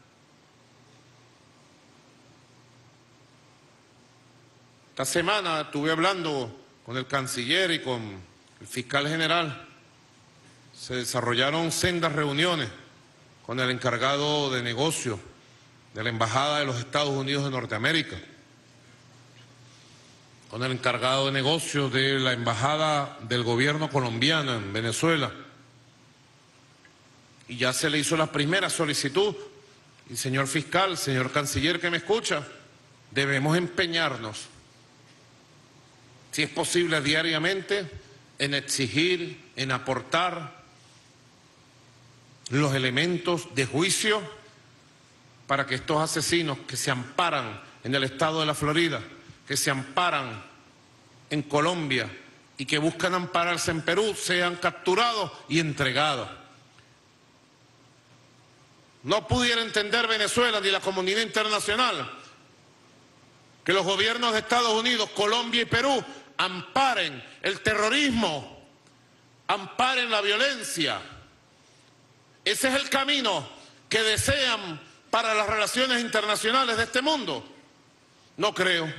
Esta semana estuve hablando con el canciller y con el fiscal general. Se desarrollaron sendas reuniones con el encargado de negocios de la Embajada de los Estados Unidos de Norteamérica, con el encargado de negocios de la Embajada del gobierno colombiano en Venezuela. Y ya se le hizo la primera solicitud. Y señor fiscal, señor canciller que me escucha, debemos empeñarnos, si es posible diariamente, en exigir, en aportar los elementos de juicio para que estos asesinos que se amparan en el estado de la Florida, que se amparan en Colombia y que buscan ampararse en Perú, sean capturados y entregados. No pudiera entender Venezuela ni la comunidad internacional que los gobiernos de Estados Unidos, Colombia y Perú amparen el terrorismo, amparen la violencia. Ese es el camino que desean para las relaciones internacionales de este mundo. No creo.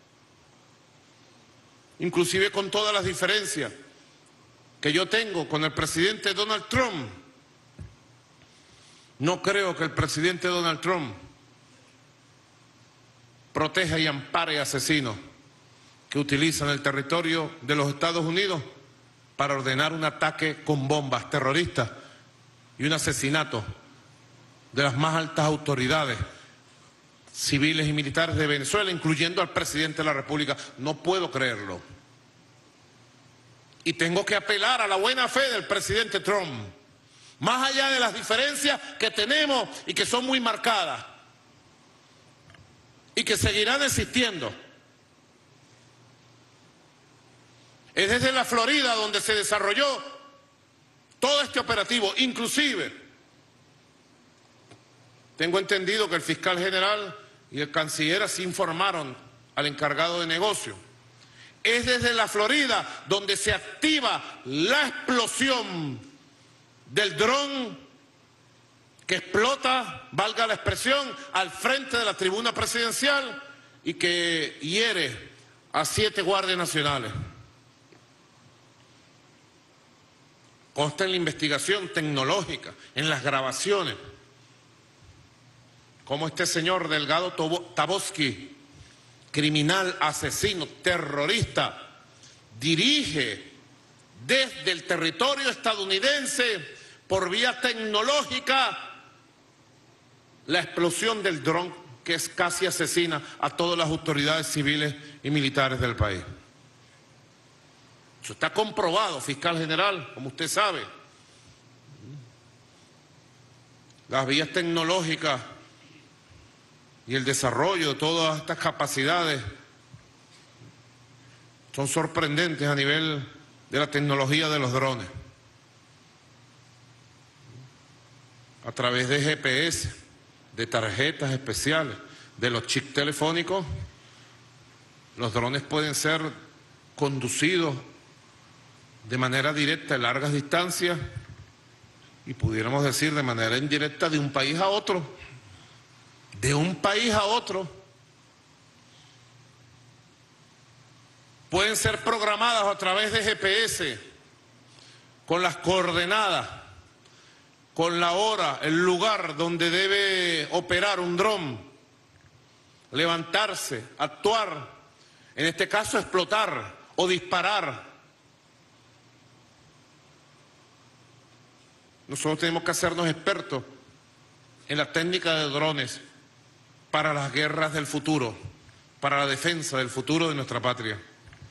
Inclusive con todas las diferencias que yo tengo con el presidente Donald Trump, no creo que el presidente Donald Trump proteja y ampare asesinos que utilizan el territorio de los Estados Unidos para ordenar un ataque con bombas terroristas y un asesinato de las más altas autoridades civiles y militares de Venezuela, incluyendo al presidente de la República. No puedo creerlo. Y tengo que apelar a la buena fe del presidente Trump, más allá de las diferencias que tenemos y que son muy marcadas y que seguirán existiendo. Es desde la Florida donde se desarrolló todo este operativo. Inclusive, tengo entendido que el fiscal general y el canciller así informaron al encargado de negocio. Es desde la Florida donde se activa la explosión del dron que explota, valga la expresión, al frente de la tribuna presidencial y que hiere a 7 guardias nacionales. Consta en la investigación tecnológica, en las grabaciones, cómo este señor Delgado Tabosky, criminal, asesino, terrorista, dirige desde el territorio estadounidense por vía tecnológica la explosión del dron que es casi asesina a todas las autoridades civiles y militares del país. Eso está comprobado, fiscal general, como usted sabe. Las vías tecnológicas y el desarrollo de todas estas capacidades son sorprendentes a nivel de la tecnología de los drones. A través de GPS, de tarjetas especiales, de los chips telefónicos, los drones pueden ser conducidos de manera directa a largas distancias y pudiéramos decir de manera indirecta de un país a otro. De un país a otro. Pueden ser programadas a través de GPS, con las coordenadas, con la hora, el lugar donde debe operar un dron, levantarse, actuar, en este caso explotar o disparar. Nosotros tenemos que hacernos expertos en la técnica de drones para las guerras del futuro, para la defensa del futuro de nuestra patria.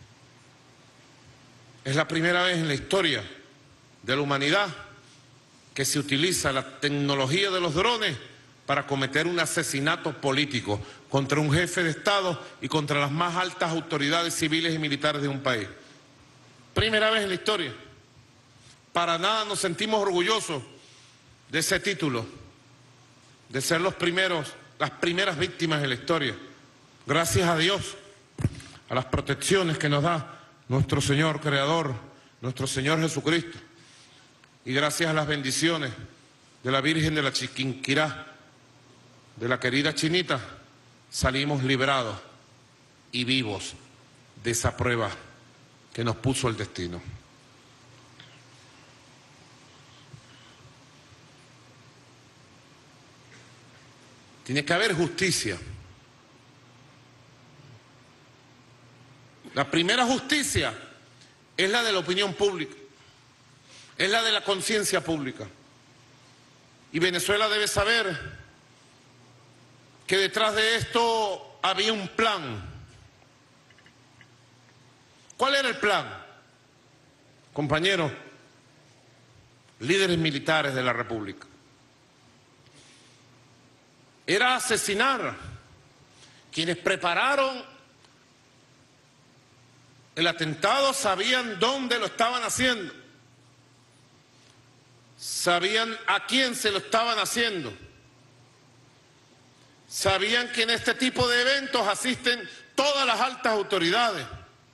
Es la primera vez en la historia de la humanidad que se utiliza la tecnología de los drones para cometer un asesinato político contra un jefe de Estado y contra las más altas autoridades civiles y militares de un país. Primera vez en la historia. Para nada nos sentimos orgullosos de ese título, de ser las primeras víctimas en la historia. Gracias a Dios, a las protecciones que nos da nuestro Señor Creador, nuestro Señor Jesucristo, y gracias a las bendiciones de la Virgen de la Chiquinquirá, de la querida Chinita, salimos librados y vivos de esa prueba que nos puso el destino. Tiene que haber justicia. La primera justicia es la de la opinión pública, es la de la conciencia pública. Y Venezuela debe saber que detrás de esto había un plan. ¿Cuál era el plan? Compañeros, líderes militares de la República. Era asesinar quienes prepararon el atentado, sabían dónde lo estaban haciendo, sabían a quién se lo estaban haciendo, sabían que en este tipo de eventos asisten todas las altas autoridades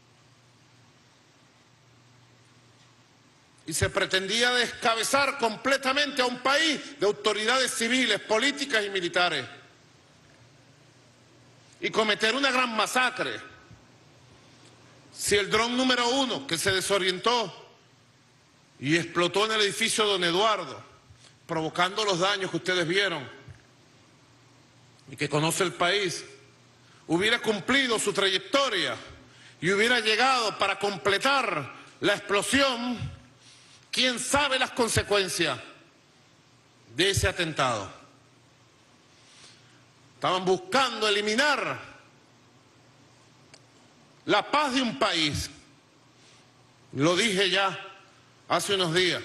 y se pretendía descabezar completamente a un país de autoridades civiles, políticas y militares y cometer una gran masacre. Si el dron número 1 que se desorientó y explotó en el edificio Don Eduardo, provocando los daños que ustedes vieron y que conoce el país, hubiera cumplido su trayectoria y hubiera llegado para completar la explosión, ¿quién sabe las consecuencias de ese atentado? Estaban buscando eliminar la paz de un país. Lo dije ya hace unos días.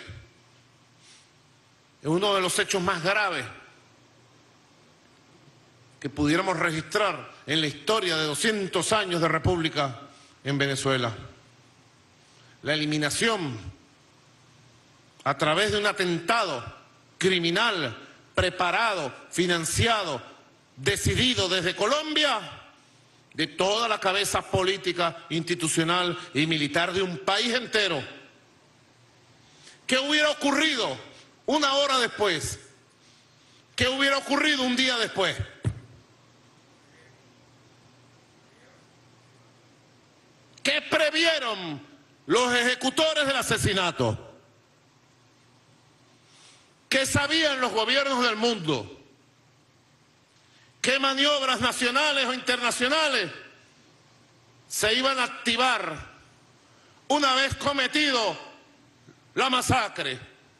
Es uno de los hechos más graves que pudiéramos registrar en la historia de 200 años de república en Venezuela. La eliminación a través de un atentado criminal, preparado, financiado, decidido desde Colombia, de toda la cabeza política, institucional y militar de un país entero. ¿Qué hubiera ocurrido una hora después? ¿Qué hubiera ocurrido un día después? ¿Qué previeron los ejecutores del asesinato? ¿Qué sabían los gobiernos del mundo? ¿Qué maniobras nacionales o internacionales se iban a activar una vez cometido la masacre?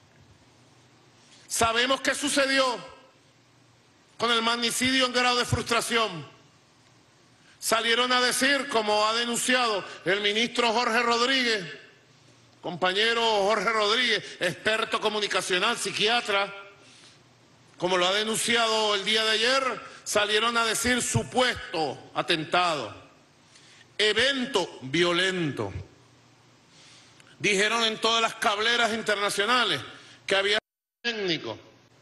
Sabemos qué sucedió con el magnicidio en grado de frustración. Salieron a decir, como ha denunciado el ministro Jorge Rodríguez, compañero Jorge Rodríguez, experto comunicacional, psiquiatra, como lo ha denunciado el día de ayer, salieron a decir supuesto atentado, evento violento. Dijeron en todas las cableras internacionales que había técnico,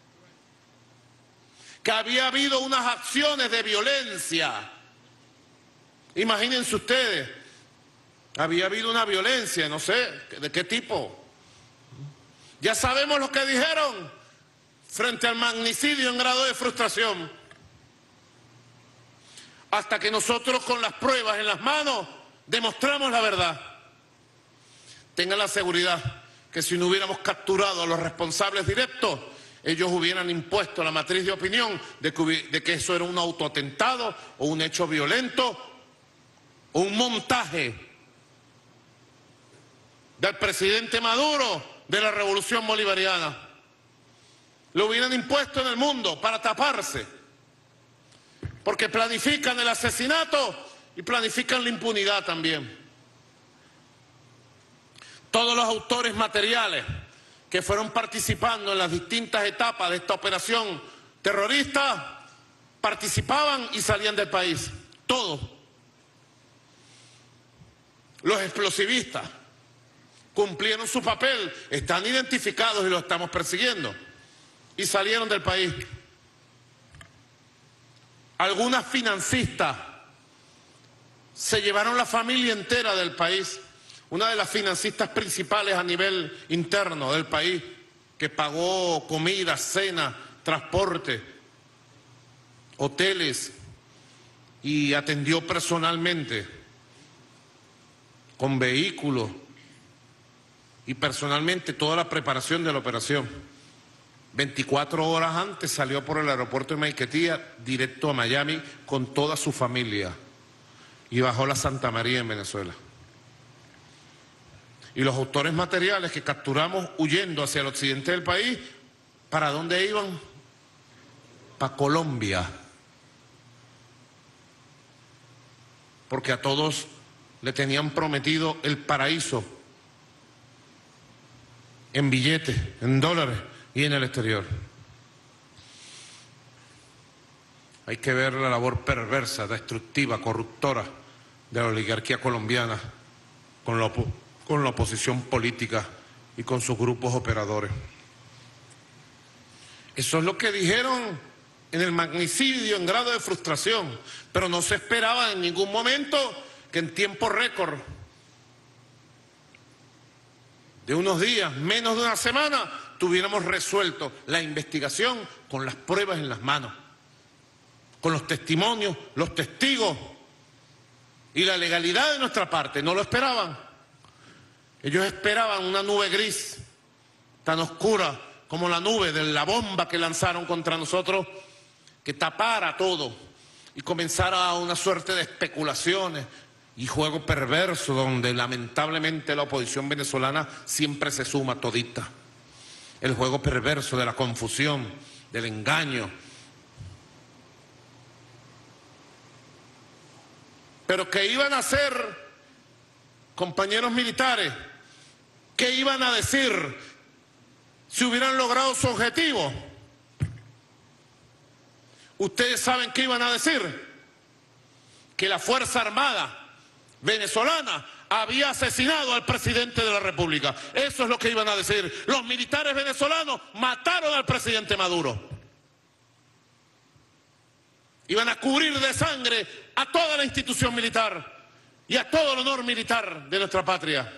que había habido unas acciones de violencia. Imagínense ustedes, había habido una violencia, no sé, ¿de qué tipo? Ya sabemos lo que dijeron frente al magnicidio en grado de frustración. Hasta que nosotros con las pruebas en las manos demostramos la verdad. Tengan la seguridad que si no hubiéramos capturado a los responsables directos, ellos hubieran impuesto la matriz de opinión de que eso era un autoatentado o un hecho violento o un montaje del presidente Maduro de la Revolución Bolivariana. Lo hubieran impuesto en el mundo para taparse, porque planifican el asesinato y planifican la impunidad también. Todos los autores materiales que fueron participando en las distintas etapas de esta operación terrorista, participaban y salían del país. Todos. Los explosivistas cumplieron su papel, están identificados y los estamos persiguiendo, y salieron del país. Algunas financistas se llevaron la familia entera del país. Una de las financistas principales a nivel interno del país, que pagó comida, cena, transporte, hoteles y atendió personalmente con vehículos y personalmente toda la preparación de la operación. 24 horas antes salió por el aeropuerto de Maiquetía directo a Miami con toda su familia y bajó la Santa María en Venezuela. Y los autores materiales que capturamos huyendo hacia el occidente del país, ¿para dónde iban? Para Colombia. Porque a todos le tenían prometido el paraíso en billetes, en dólares y en el exterior. Hay que ver la labor perversa, destructiva, corruptora de la oligarquía colombiana con la oposición política y con sus grupos operadores. Eso es lo que dijeron en el magnicidio en grado de frustración, pero no se esperaba en ningún momento que en tiempo récord de unos días, menos de una semana, tuviéramos resuelto la investigación con las pruebas en las manos, con los testimonios, los testigos y la legalidad de nuestra parte. No lo esperaban. Ellos esperaban una nube gris tan oscura como la nube de la bomba que lanzaron contra nosotros, que tapara todo y comenzara una suerte de especulaciones y juego perverso donde lamentablemente la oposición venezolana siempre se suma todita. El juego perverso de la confusión, del engaño. Pero ¿qué iban a hacer, compañeros militares? ¿Qué iban a decir si hubieran logrado su objetivo? Ustedes saben qué iban a decir: que la Fuerza Armada venezolana había asesinado al presidente de la República. Eso es lo que iban a decir. Los militares venezolanos mataron al presidente Maduro. Iban a cubrir de sangre a toda la institución militar y a todo el honor militar de nuestra patria,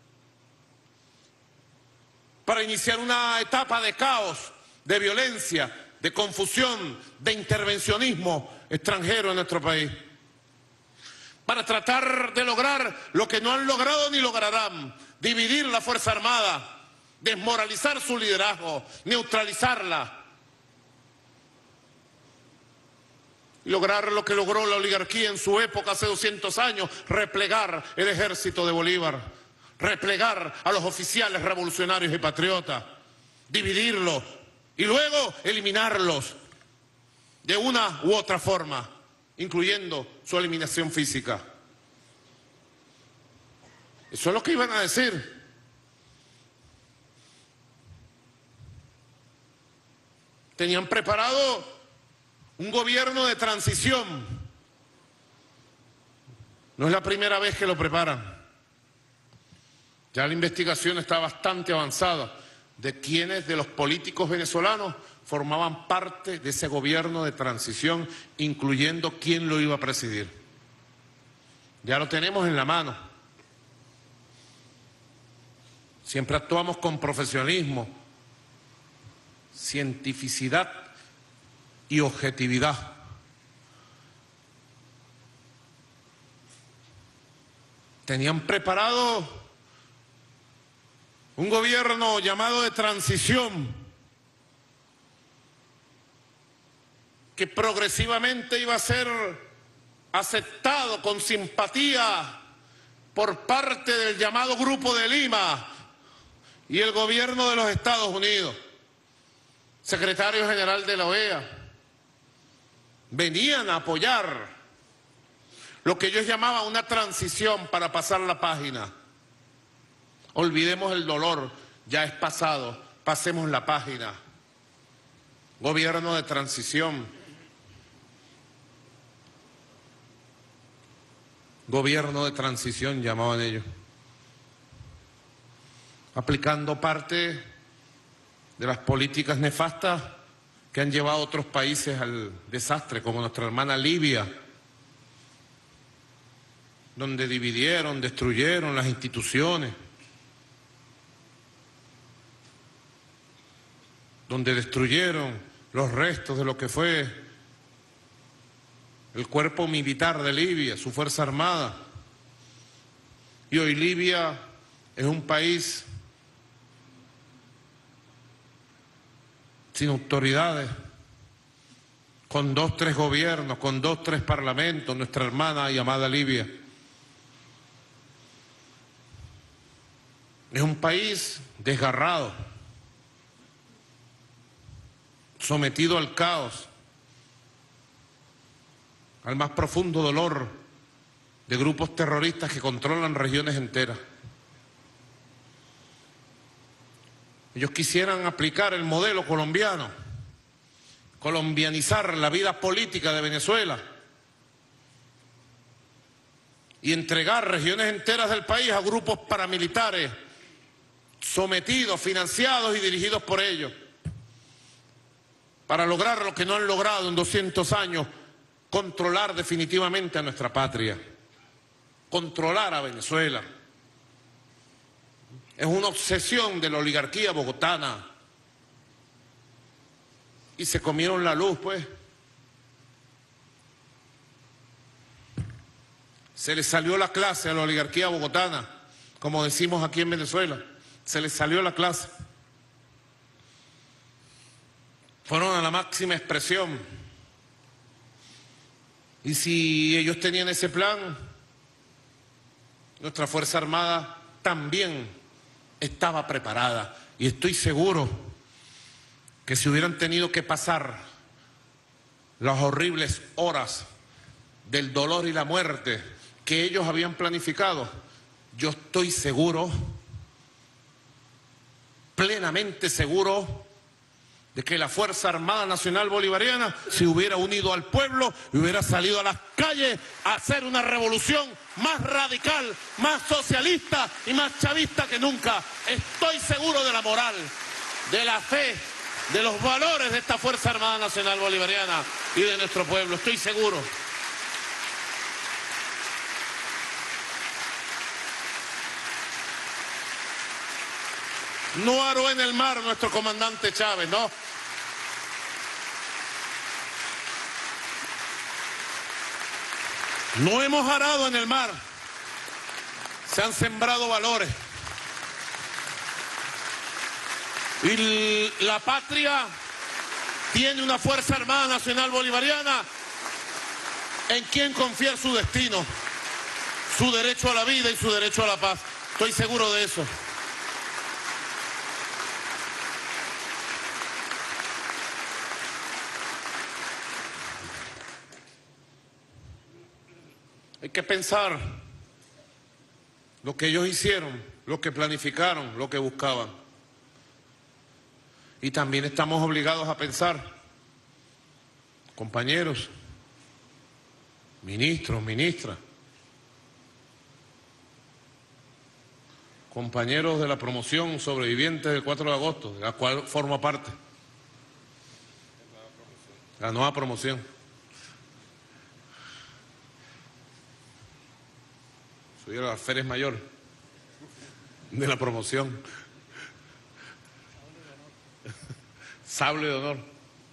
para iniciar una etapa de caos, de violencia, de confusión, de intervencionismo extranjero en nuestro país, para tratar de lograr lo que no han logrado ni lograrán: dividir la Fuerza Armada, desmoralizar su liderazgo, neutralizarla, y lograr lo que logró la oligarquía en su época hace 200 años, replegar el ejército de Bolívar, replegar a los oficiales revolucionarios y patriotas, dividirlos y luego eliminarlos de una u otra forma, incluyendo su eliminación física. Eso es lo que iban a decir. Tenían preparado un gobierno de transición. No es la primera vez que lo preparan. Ya la investigación está bastante avanzada de quiénes de los políticos venezolanos formaban parte de ese gobierno de transición, incluyendo quién lo iba a presidir. Ya lo tenemos en la mano. Siempre actuamos con profesionalismo, cientificidad y objetividad. Tenían preparado un gobierno llamado de transición, que progresivamente iba a ser aceptado con simpatía por parte del llamado Grupo de Lima y el gobierno de los Estados Unidos. Secretario General de la OEA, venían a apoyar lo que ellos llamaban una transición para pasar la página. Olvidemos el dolor ya es pasado, pasemos la página. Gobierno de transición. Gobierno de transición llamaban ellos. Aplicando parte de las políticas nefastas que han llevado a otros países al desastre, como nuestra hermana Libia, donde dividieron, destruyeron las instituciones, donde destruyeron los restos de lo que fue el cuerpo militar de Libia, su fuerza armada. Y hoy Libia es un país sin autoridades, con 2, 3 gobiernos, con 2, 3 parlamentos, nuestra hermana y amada Libia. Es un país desgarrado, sometido al caos, al más profundo dolor de grupos terroristas que controlan regiones enteras. Ellos quisieran aplicar el modelo colombiano, colombianizar la vida política de Venezuela y entregar regiones enteras del país a grupos paramilitares sometidos, financiados y dirigidos por ellos, para lograr lo que no han logrado en 200 años, controlar definitivamente a nuestra patria, controlar a Venezuela. Es una obsesión de la oligarquía bogotana. Y se comieron la luz, pues. Se les salió la clase a la oligarquía bogotana, como decimos aquí en Venezuela. Se les salió la clase. Fueron a la máxima expresión. Y si ellos tenían ese plan, nuestra Fuerza Armada también estaba preparada, y estoy seguro que si hubieran tenido que pasar las horribles horas del dolor y la muerte que ellos habían planificado, yo estoy seguro, plenamente seguro, de que la Fuerza Armada Nacional Bolivariana se hubiera unido al pueblo y hubiera salido a las calles a hacer una revolución más radical, más socialista y más chavista que nunca. Estoy seguro de la moral, de la fe, de los valores de esta Fuerza Armada Nacional Bolivariana y de nuestro pueblo. Estoy seguro. No aró en el mar nuestro comandante Chávez, no. No hemos arado en el mar. Se han sembrado valores. Y la patria tiene una Fuerza Armada Nacional Bolivariana en quien confiar su destino, su derecho a la vida y su derecho a la paz. Estoy seguro de eso. Hay que pensar lo que ellos hicieron, lo que planificaron, lo que buscaban. Y también estamos obligados a pensar, compañeros, ministros, ministras, compañeros de la promoción sobrevivientes del 4 de agosto, de la cual forma parte. La nueva promoción. Soy el alférez mayor de la promoción. Sable de honor.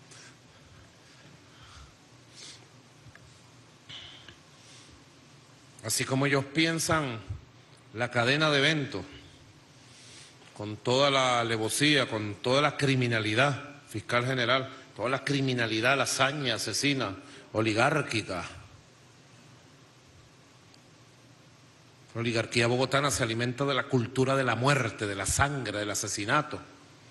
Así como ellos piensan la cadena de eventos, con toda la alevosía, con toda la criminalidad, fiscal general, toda la criminalidad, la hazaña asesina, oligárquica. La oligarquía bogotana se alimenta de la cultura de la muerte, de la sangre, del asesinato.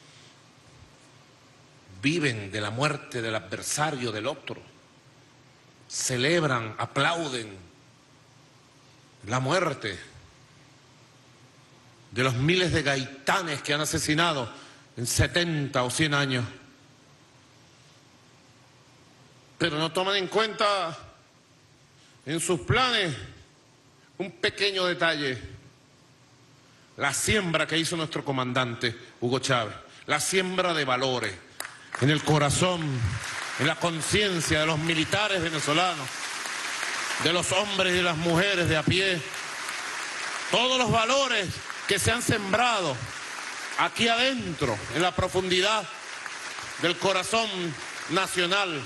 Viven de la muerte del adversario, del otro. Celebran, aplauden la muerte. de los miles de gaitanes que han asesinado en 70 o 100 años. Pero no toman en cuenta en sus planes un pequeño detalle: la siembra que hizo nuestro comandante Hugo Chávez, la siembra de valores en el corazón, en la conciencia de los militares venezolanos, de los hombres y las mujeres de a pie, todos los valores que se han sembrado aquí adentro, en la profundidad del corazón nacional,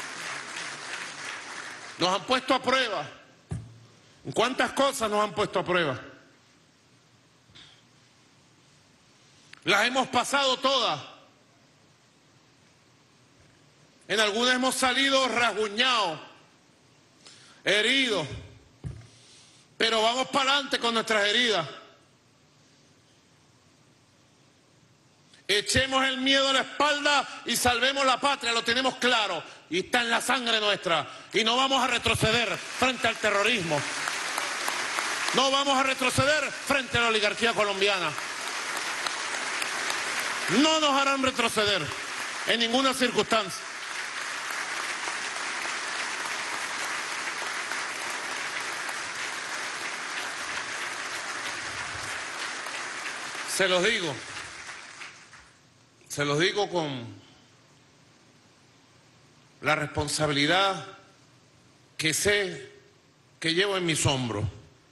nos han puesto a prueba. ¿En cuántas cosas nos han puesto a prueba? Las hemos pasado todas. En algunas hemos salido rasguñados, heridos, pero vamos para adelante con nuestras heridas. Echemos el miedo a la espalda y salvemos la patria, lo tenemos claro, y está en la sangre nuestra, y no vamos a retroceder frente al terrorismo, no vamos a retroceder frente a la oligarquía colombiana, no nos harán retroceder en ninguna circunstancia. Se los digo con la responsabilidad que sé que llevo en mis hombros.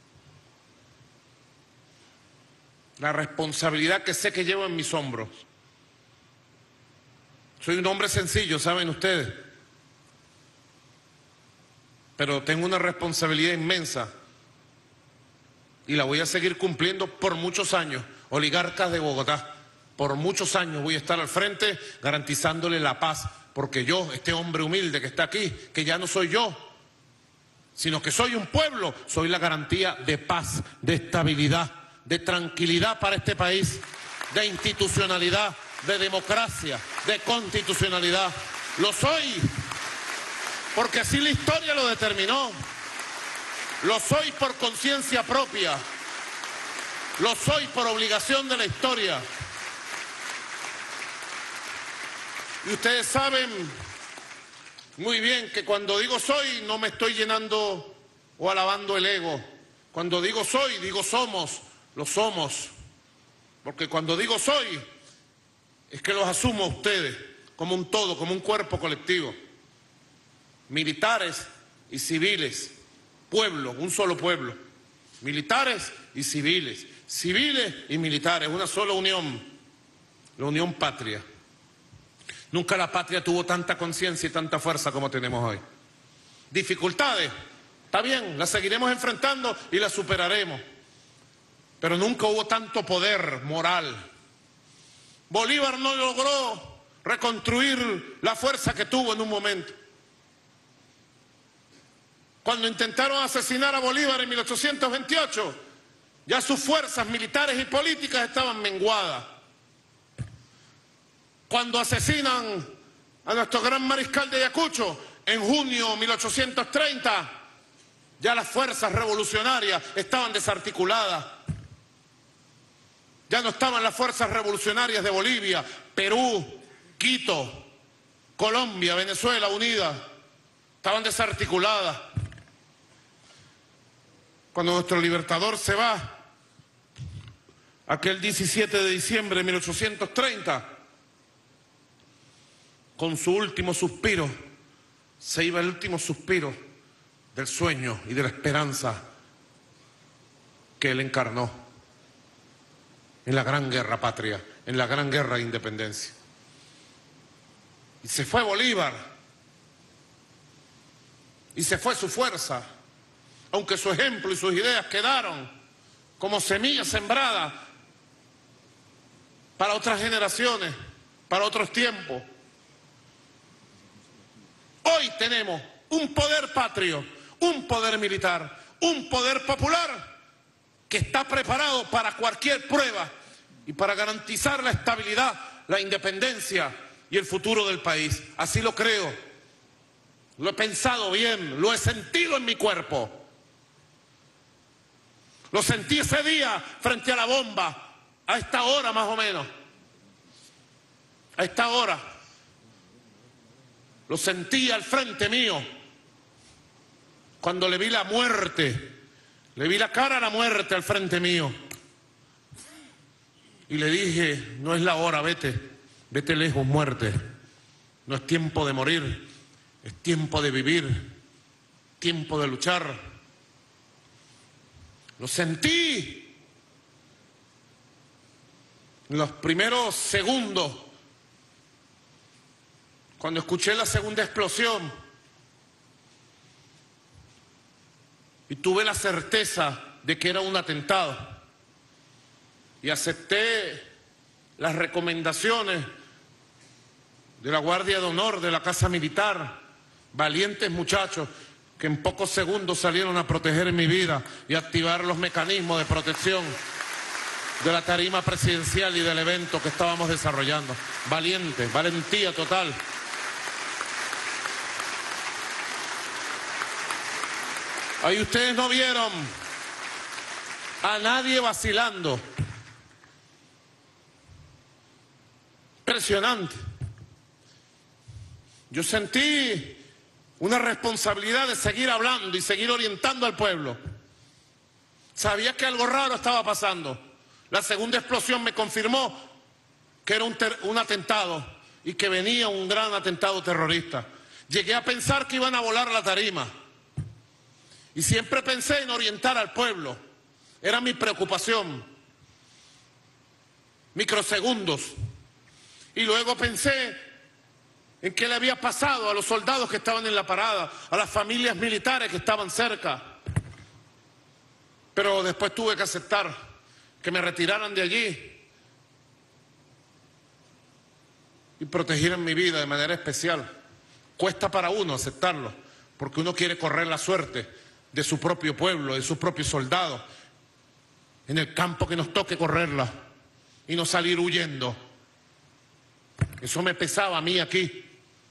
La responsabilidad que sé que llevo en mis hombros. Soy un hombre sencillo, saben ustedes, pero tengo una responsabilidad inmensa y la voy a seguir cumpliendo por muchos años. Oligarcas de Bogotá, por muchos años voy a estar al frente garantizándole la paz, porque yo, este hombre humilde que está aquí, que ya no soy yo, sino que soy un pueblo, soy la garantía de paz, de estabilidad, de tranquilidad para este país, de institucionalidad, de democracia, de constitucionalidad. Lo soy, porque así la historia lo determinó. Lo soy por conciencia propia. Lo soy por obligación de la historia. Y ustedes saben muy bien que cuando digo soy, no me estoy llenando o alabando el ego. Cuando digo soy, digo somos, lo somos. Porque cuando digo soy, es que los asumo a ustedes como un todo, como un cuerpo colectivo. Militares y civiles, pueblo, un solo pueblo. Militares y civiles. Civiles y militares, una sola unión, la unión patria. Nunca la patria tuvo tanta conciencia y tanta fuerza como tenemos hoy. Dificultades, está bien, las seguiremos enfrentando y las superaremos, pero nunca hubo tanto poder moral. Bolívar no logró reconstruir la fuerza que tuvo en un momento. Cuando intentaron asesinar a Bolívar en 1828, ya sus fuerzas militares y políticas estaban menguadas. Cuando asesinan a nuestro gran mariscal de Ayacucho en junio de 1830, ya las fuerzas revolucionarias estaban desarticuladas. Ya no estaban las fuerzas revolucionarias de Bolivia, Perú, Quito, Colombia, Venezuela unidas. Estaban desarticuladas. Cuando nuestro libertador se va, aquel 17 de diciembre de 1830, con su último suspiro, se iba el último suspiro del sueño y de la esperanza que él encarnó en la gran guerra patria, en la gran guerra de independencia. Y se fue Bolívar, y se fue su fuerza, aunque su ejemplo y sus ideas quedaron como semillas sembradas para otras generaciones, para otros tiempos. Hoy tenemos un poder patrio, un poder militar, un poder popular que está preparado para cualquier prueba y para garantizar la estabilidad, la independencia y el futuro del país. Así lo creo, lo he pensado bien, lo he sentido en mi cuerpo. Lo sentí ese día frente a la bomba, a esta hora más o menos. A esta hora. Lo sentí al frente mío. Cuando le vi la muerte, le vi la cara a la muerte al frente mío. Y le dije, no es la hora, vete, vete lejos, muerte. No es tiempo de morir, es tiempo de vivir, tiempo de luchar. Lo sentí en los primeros segundos, cuando escuché la segunda explosión y tuve la certeza de que era un atentado. Y acepté las recomendaciones de la Guardia de Honor de la Casa Militar, valientes muchachos que en pocos segundos salieron a proteger mi vida y activar los mecanismos de protección de la tarima presidencial y del evento que estábamos desarrollando. Valientes, valentía total. Ahí ustedes no vieron a nadie vacilando. Impresionante. Yo sentí una responsabilidad de seguir hablando y seguir orientando al pueblo. Sabía que algo raro estaba pasando. La segunda explosión me confirmó que era un atentado y que venía un gran atentado terrorista. Llegué a pensar que iban a volar la tarima. Y siempre pensé en orientar al pueblo. Era mi preocupación. Microsegundos. Y luego pensé en qué le había pasado a los soldados que estaban en la parada, a las familias militares que estaban cerca. Pero después tuve que aceptar que me retiraran de allí y protegieran mi vida de manera especial. Cuesta para uno aceptarlo, porque uno quiere correr la suerte de su propio pueblo, de sus propios soldados, en el campo que nos toque correrla y no salir huyendo. Eso me pesaba a mí aquí.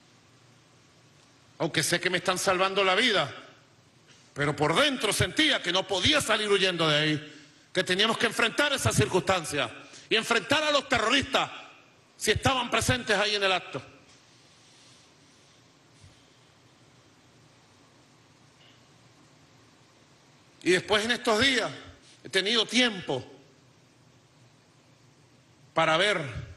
Aunque sé que me están salvando la vida, pero por dentro sentía que no podía salir huyendo de ahí, que teníamos que enfrentar esas circunstancias y enfrentar a los terroristas si estaban presentes ahí en el acto. Y después en estos días he tenido tiempo para ver.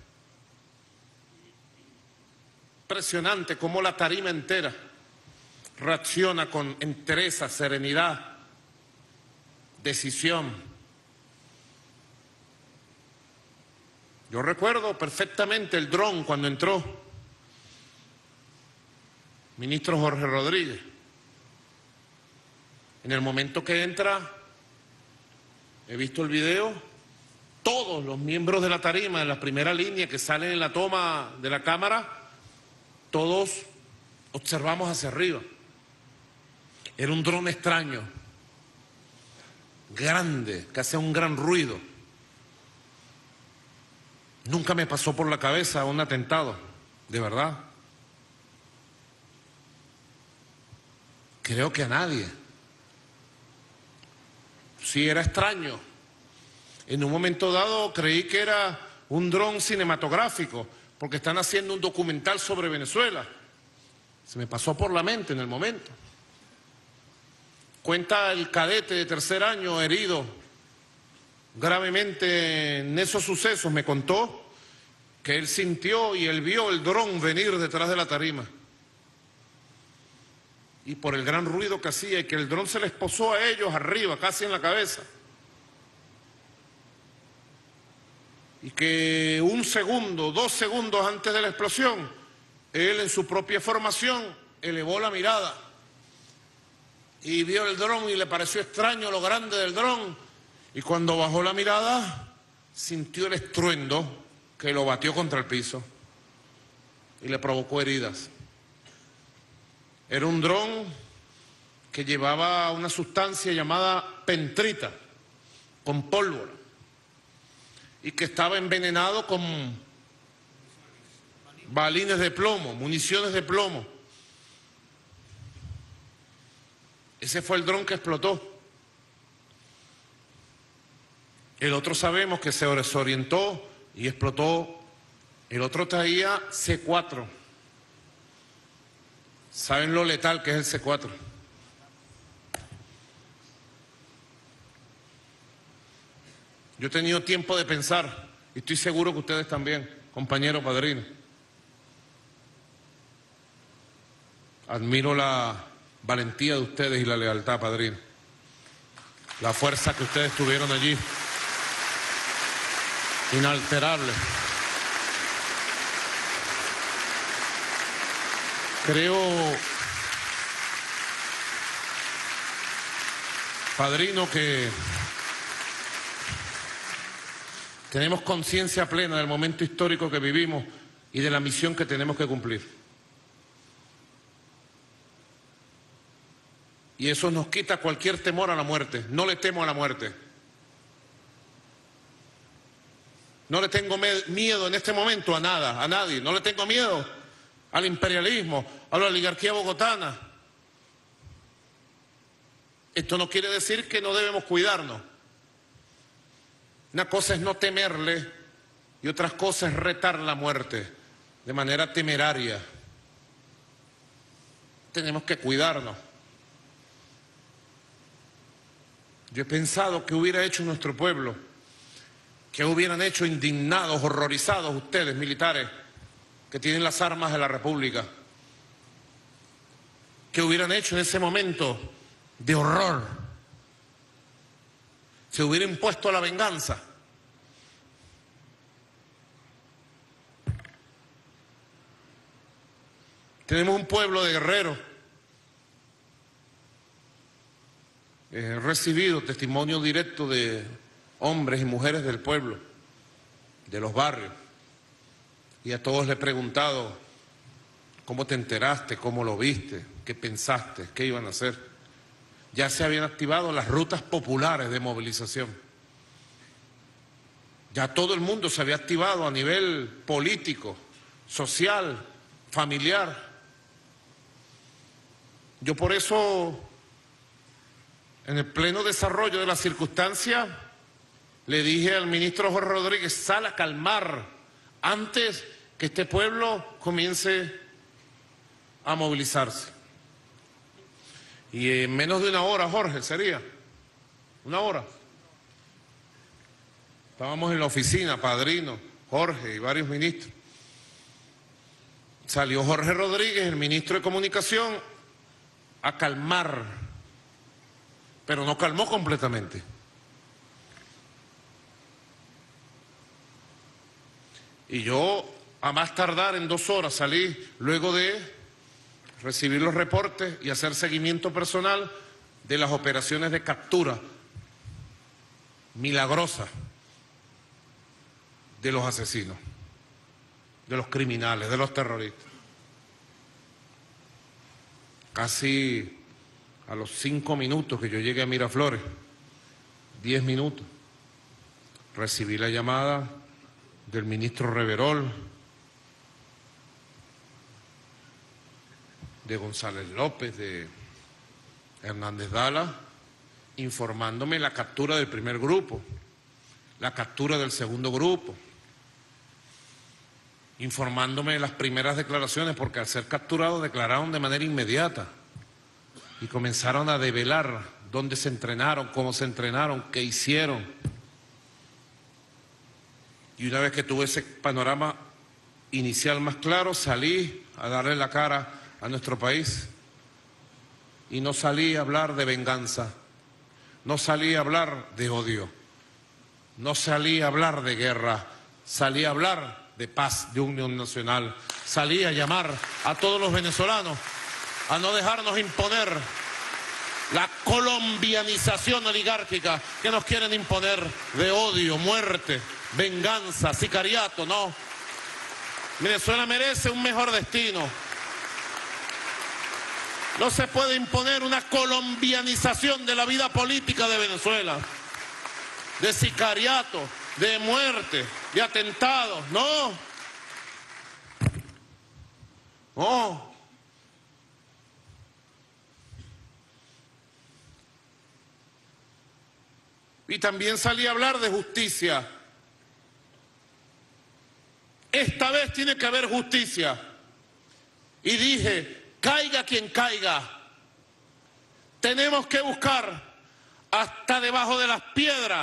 Impresionante cómo la tarima entera reacciona con entereza, serenidad, decisión. Yo recuerdo perfectamente el dron cuando entró ministro Jorge Rodríguez. En el momento que entra, he visto el video, todos los miembros de la tarima, en la primera línea que salen en la toma de la cámara, todos observamos hacia arriba. Era un dron extraño, grande, que hacía un gran ruido. Nunca me pasó por la cabeza un atentado, de verdad. Creo que a nadie. Sí, era extraño. En un momento dado creí que era un dron cinematográfico, porque están haciendo un documental sobre Venezuela. Se me pasó por la mente en el momento. Cuenta el cadete de 3er año herido gravemente en esos sucesos, me contó que él sintió y él vio el dron venir detrás de la tarima. Y por el gran ruido que hacía y que el dron se les posó a ellos arriba, casi en la cabeza. Y que 1 segundo, 2 segundos antes de la explosión, él en su propia formación elevó la mirada y vio el dron y le pareció extraño lo grande del dron. Y cuando bajó la mirada, sintió el estruendo que lo batió contra el piso y le provocó heridas. Era un dron que llevaba una sustancia llamada pentrita, con pólvora, y que estaba envenenado con balines de plomo, municiones de plomo. Ese fue el dron que explotó. El otro sabemos que se desorientó y explotó. El otro traía C4. ¿Saben lo letal que es el C4? Yo he tenido tiempo de pensar, y estoy seguro que ustedes también, compañero padrino. Admiro la valentía de ustedes y la lealtad, padrino. La fuerza que ustedes tuvieron allí. Inalterable. Creo, padrino, que tenemos conciencia plena del momento histórico que vivimos y de la misión que tenemos que cumplir. Y eso nos quita cualquier temor a la muerte. No le temo a la muerte. No le tengo miedo en este momento a nada, a nadie. No le tengo miedo al imperialismo, a la oligarquía bogotana. Esto no quiere decir que no debemos cuidarnos. Una cosa es no temerle y otra cosa es retar la muerte de manera temeraria. Tenemos que cuidarnos. Yo he pensado qué hubiera hecho nuestro pueblo, qué hubieran hecho indignados, horrorizados ustedes, militares, que tienen las armas de la República, qué hubieran hecho en ese momento de horror. Se hubiera impuesto la venganza. Tenemos un pueblo de guerreros. He recibido testimonio directo de hombres y mujeres del pueblo, de los barrios, y a todos les he preguntado cómo te enteraste, cómo lo viste, qué pensaste, qué iban a hacer. Ya se habían activado las rutas populares de movilización. Ya todo el mundo se había activado a nivel político, social, familiar. Yo por eso, en el pleno desarrollo de las circunstancias, le dije al ministro Jorge Rodríguez: sal a calmar antes que este pueblo comience a movilizarse. Y en menos de una hora, Jorge, sería una hora. Estábamos en la oficina, padrino, Jorge y varios ministros. Salió Jorge Rodríguez, el ministro de Comunicación, a calmar, pero no calmó completamente. Y yo, a más tardar en 2 horas, salí luego de recibir los reportes y hacer seguimiento personal de las operaciones de captura milagrosa de los asesinos, de los criminales, de los terroristas. Casi a los 5 minutos que yo llegué a Miraflores, 10 minutos, recibí la llamada del ministro Reverol, de González López, de Hernández Dala, informándome la captura del primer grupo, la captura del segundo grupo, informándome de las primeras declaraciones, porque al ser capturados declararon de manera inmediata y comenzaron a develar dónde se entrenaron, cómo se entrenaron, qué hicieron. Y una vez que tuve ese panorama inicial más claro, salí a darle la cara a nuestro país. Y no salí a hablar de venganza, no salí a hablar de odio, no salí a hablar de guerra, salí a hablar de paz, de unión nacional. Salí a llamar a todos los venezolanos a no dejarnos imponer la colombianización oligárquica que nos quieren imponer, de odio, muerte, venganza, sicariato. No, Venezuela merece un mejor destino. No se puede imponer una colombianización de la vida política de Venezuela, de sicariato, de muerte, de atentados. No, no. y también salí a hablar de justicia. Esta vez tiene que haber justicia. Y dije, caiga quien caiga, tenemos que buscar hasta debajo de las piedras,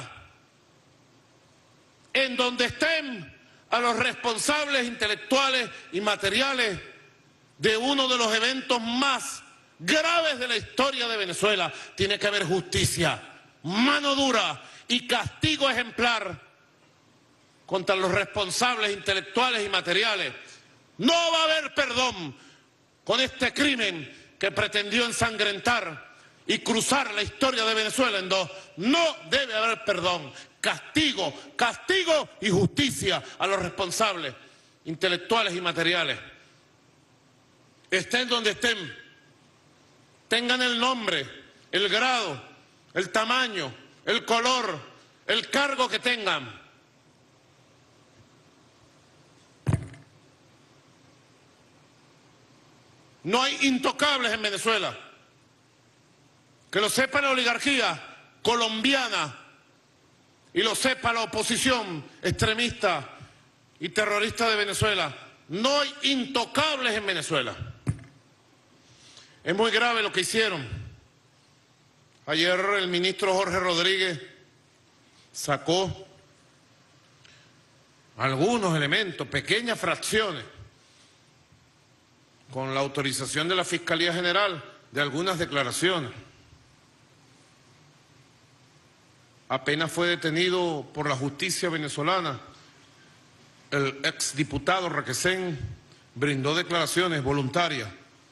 en donde estén, a los responsables intelectuales y materiales de uno de los eventos más graves de la historia de Venezuela. Tiene que haber justicia, mano dura y castigo ejemplar contra los responsables intelectuales y materiales. No va a haber perdón con este crimen que pretendió ensangrentar y cruzar la historia de Venezuela en dos. No debe haber perdón. Castigo, castigo y justicia a los responsables intelectuales y materiales. Estén donde estén, tengan el nombre, el grado, el tamaño, el color, el cargo que tengan. No hay intocables en Venezuela. Que lo sepa la oligarquía colombiana y lo sepa la oposición extremista y terrorista de Venezuela. No hay intocables en Venezuela. Es muy grave lo que hicieron. Ayer el ministro Jorge Rodríguez sacó algunos elementos, pequeñas fracciones, con la autorización de la Fiscalía General, de algunas declaraciones. Apenas fue detenido por la justicia venezolana, el exdiputado Requesén brindó declaraciones voluntarias.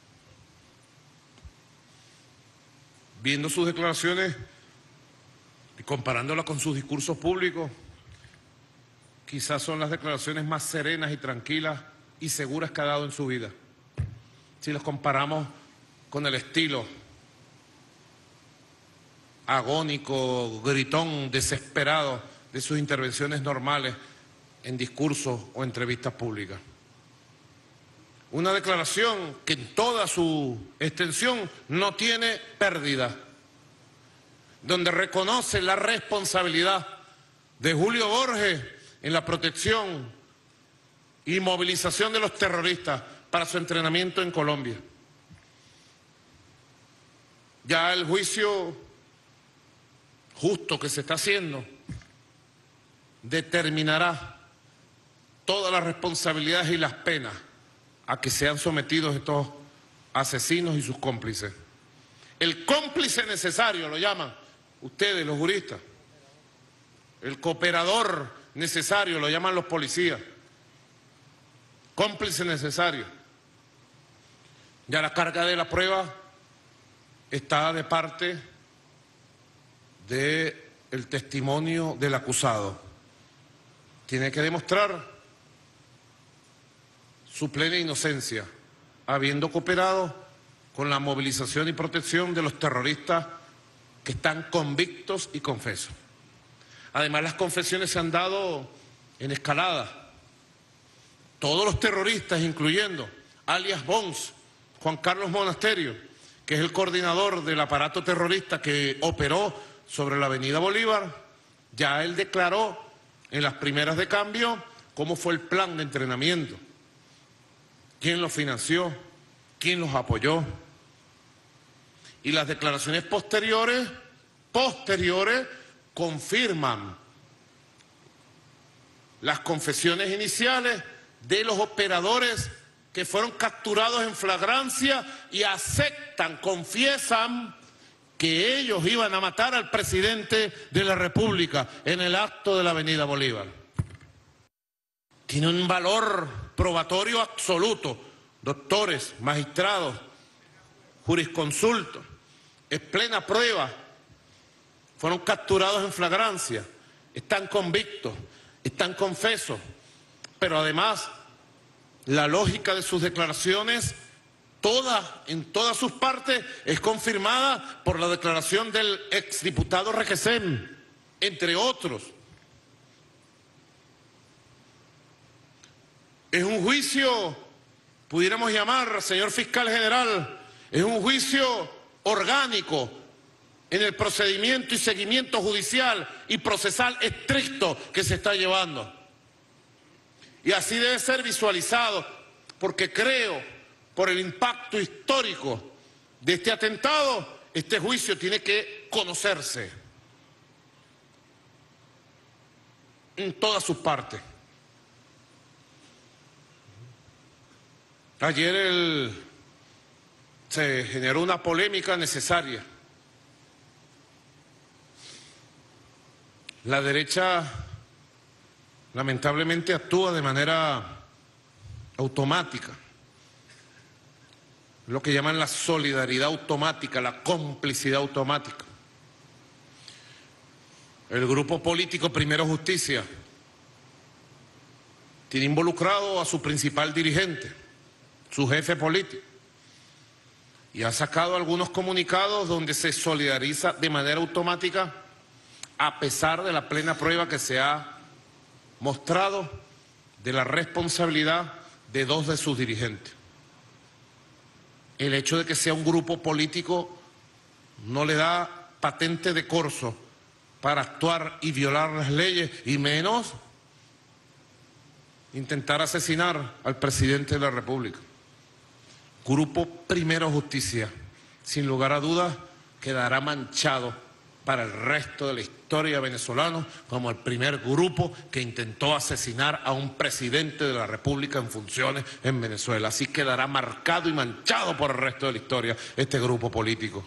Viendo sus declaraciones y comparándolas con sus discursos públicos, quizás son las declaraciones más serenas y tranquilas y seguras que ha dado en su vida. Si las comparamos con el estilo agónico, gritón, desesperado de sus intervenciones normales en discursos o entrevistas públicas. Una declaración que en toda su extensión no tiene pérdida, donde reconoce la responsabilidad de Julio Borges en la protección y movilización de los terroristas para su entrenamiento en Colombia. Ya el juicio justo que se está haciendo determinará todas las responsabilidades y las penas a que sean sometidos estos asesinos y sus cómplices. El cómplice necesario lo llaman ustedes, los juristas. El cooperador necesario lo llaman los policías. Cómplice necesario. Ya la carga de la prueba está de parte del testimonio del acusado. Tiene que demostrar su plena inocencia, habiendo cooperado con la movilización y protección de los terroristas que están convictos y confesos. Además, las confesiones se han dado en escalada. Todos los terroristas, incluyendo alias Bons, Juan Carlos Monasterio, que es el coordinador del aparato terrorista que operó sobre la avenida Bolívar, ya él declaró en las primeras de cambio cómo fue el plan de entrenamiento, quién lo financió, quién los apoyó. Y las declaraciones posteriores confirman las confesiones iniciales de los operadores que fueron capturados en flagrancia y aceptan, confiesan que ellos iban a matar al presidente de la República en el acto de la avenida Bolívar. Tiene un valor probatorio absoluto. Doctores, magistrados, jurisconsultos, es plena prueba. Fueron capturados en flagrancia, están convictos, están confesos, pero además la lógica de sus declaraciones, en todas sus partes, es confirmada por la declaración del exdiputado Requesén, entre otros. Es un juicio, pudiéramos llamar, señor fiscal general, es un juicio orgánico, en el procedimiento y seguimiento judicial y procesal estricto que se está llevando. Y así debe ser visualizado, porque creo, por el impacto histórico de este atentado, este juicio tiene que conocerse en todas sus partes. Ayer se generó una polémica necesaria. La derecha lamentablemente actúa de manera automática, lo que llaman la solidaridad automática, la complicidad automática. El grupo político Primero Justicia tiene involucrado a su principal dirigente, su jefe político, y ha sacado algunos comunicados donde se solidariza de manera automática a pesar de la plena prueba que se ha mostrado de la responsabilidad de dos de sus dirigentes. El hecho de que sea un grupo político no le da patente de corso para actuar y violar las leyes, y menos intentar asesinar al presidente de la República. Grupo Primero Justicia, sin lugar a dudas, quedará manchado para el resto de la historia venezolana como el primer grupo que intentó asesinar a un presidente de la República en funciones en Venezuela. Así quedará marcado y manchado por el resto de la historia este grupo político.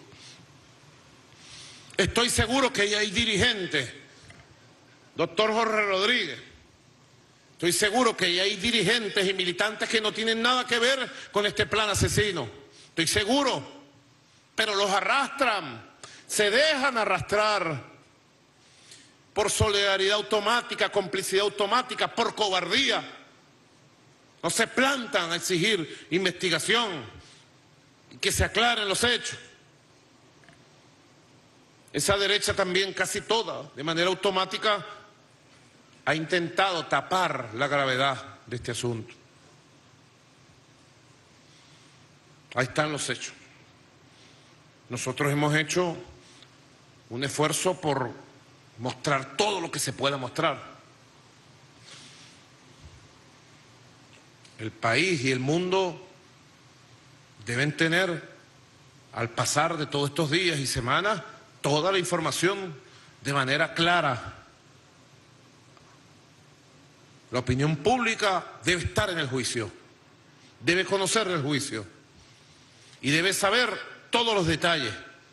Estoy seguro que hay dirigentes, doctor Jorge Rodríguez, estoy seguro que hay dirigentes y militantes que no tienen nada que ver con este plan asesino. Estoy seguro, pero los arrastran. Se dejan arrastrar por solidaridad automática, complicidad automática, por cobardía. No se plantan a exigir investigación y que se aclaren los hechos. Esa derecha también, casi toda, de manera automática, ha intentado tapar la gravedad de este asunto. Ahí están los hechos. Nosotros hemos hecho un esfuerzo por mostrar todo lo que se pueda mostrar. El país y el mundo deben tener, al pasar de todos estos días y semanas, toda la información de manera clara. La opinión pública debe estar en el juicio, debe conocer el juicio y debe saber todos los detalles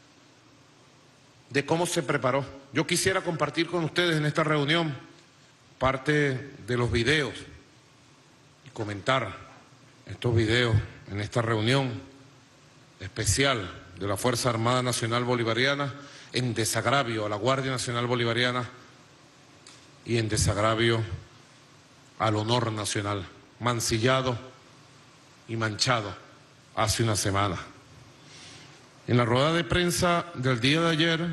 de cómo se preparó. Yo quisiera compartir con ustedes en esta reunión parte de los videos y comentar estos videos en esta reunión especial de la Fuerza Armada Nacional Bolivariana en desagravio a la Guardia Nacional Bolivariana y en desagravio al honor nacional, mancillado y manchado hace una semana. En la rueda de prensa del día de ayer,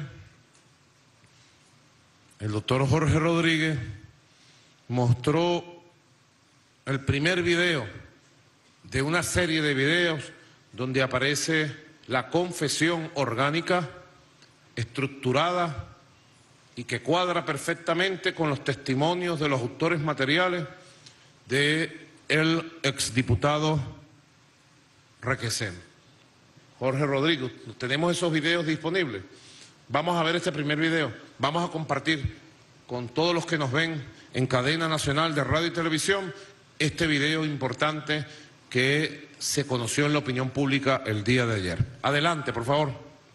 el doctor Jorge Rodríguez mostró el primer video de una serie de videos donde aparece la confesión orgánica, estructurada y que cuadra perfectamente con los testimonios de los autores materiales del exdiputado Requesén. Jorge Rodríguez, tenemos esos videos disponibles. Vamos a ver este primer video, vamos a compartir con todos los que nos ven en cadena nacional de radio y televisión este video importante que se conoció en la opinión pública el día de ayer. Adelante, por favor.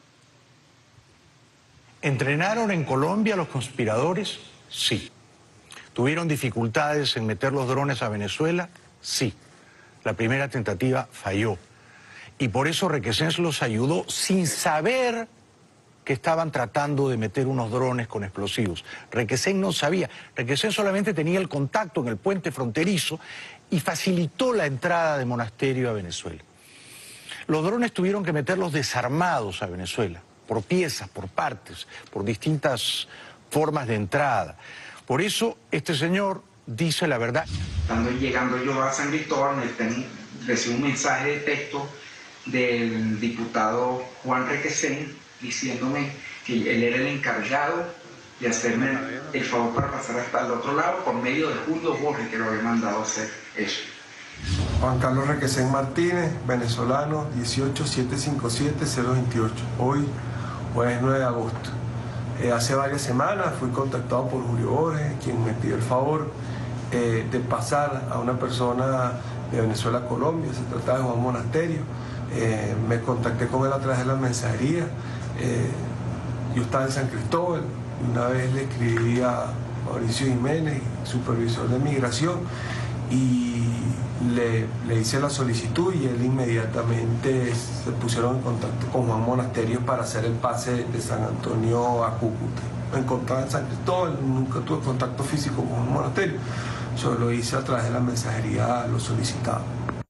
¿Entrenaron en Colombia los conspiradores? Sí. ¿Tuvieron dificultades en meter los drones a Venezuela? Sí. La primera tentativa falló. Y por eso Requesén los ayudó sin saber que estaban tratando de meter unos drones con explosivos. Requesén no sabía. Requesén solamente tenía el contacto en el puente fronterizo y facilitó la entrada de Monasterio a Venezuela. Los drones tuvieron que meterlos desarmados a Venezuela, por piezas, por partes, por distintas formas de entrada. Por eso este señor dice la verdad. Llegando yo a San Cristóbal, recibí un mensaje de texto del diputado Juan Requesén diciéndome que él era el encargado de hacerme el favor para pasar hasta el otro lado por medio de Julio Borges, que lo había mandado a hacer eso. Juan Carlos Requesén Martínez, venezolano, 18-757-028. Hoy es 9 de agosto. Hace varias semanas fui contactado por Julio Borges, quien me pidió el favor de pasar a una persona de Venezuela a Colombia. Se trataba de Juan Monasterio. Me contacté con él a través de la mensajería. Yo estaba en San Cristóbal y una vez le escribí a Mauricio Jiménez, supervisor de migración, y le hice la solicitud y él inmediatamente se pusieron en contacto con Juan Monasterio para hacer el pase de San Antonio a Cúcuta. Me encontraba en San Cristóbal, nunca tuve contacto físico con Juan Monasterio, solo lo hice a través de la mensajería, lo solicitaba.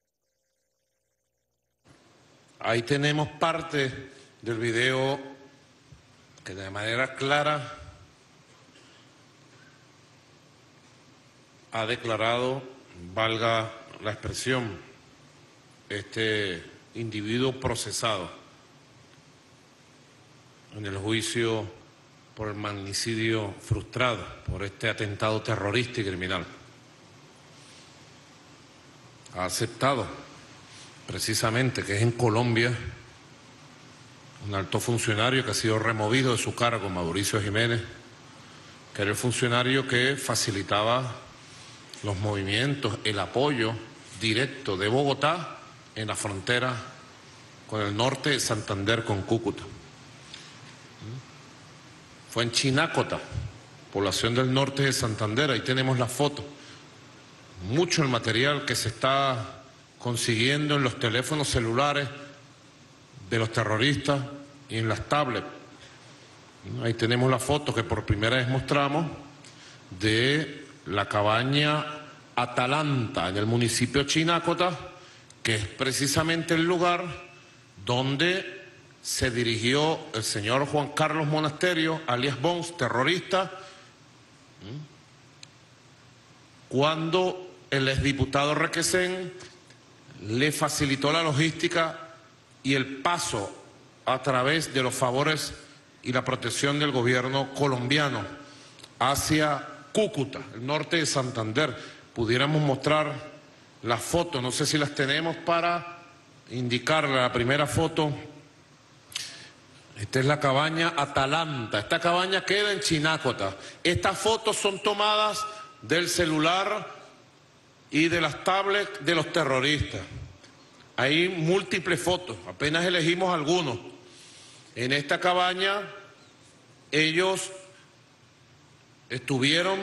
Ahí tenemos parte del video que de manera clara ha declarado, valga la expresión, este individuo procesado en el juicio por el magnicidio frustrado, por este atentado terrorista y criminal. Ha aceptado precisamente que es en Colombia un alto funcionario que ha sido removido de su cargo, Mauricio Jiménez, que era el funcionario que facilitaba los movimientos, el apoyo directo de Bogotá en la frontera con el norte de Santander, con Cúcuta. Fue en Chinácota, población del norte de Santander, ahí tenemos la foto. Mucho el material que se está consiguiendo en los teléfonos celulares de los terroristas y en las tablets. Ahí tenemos la foto que por primera vez mostramos de la cabaña Atalanta en el municipio de Chinácota, que es precisamente el lugar donde se dirigió el señor Juan Carlos Monasterio, alias Bons, terrorista, cuando el exdiputado Requesén le facilitó la logística y el paso a través de los favores y la protección del gobierno colombiano hacia Cúcuta, el norte de Santander. Pudiéramos mostrar las fotos, no sé si las tenemos para indicarle la primera foto. Esta es la cabaña Atalanta. Esta cabaña queda en Chinácota. Estas fotos son tomadas del celular y de las tablets de los terroristas. Hay múltiples fotos, apenas elegimos algunos. En esta cabaña ellos estuvieron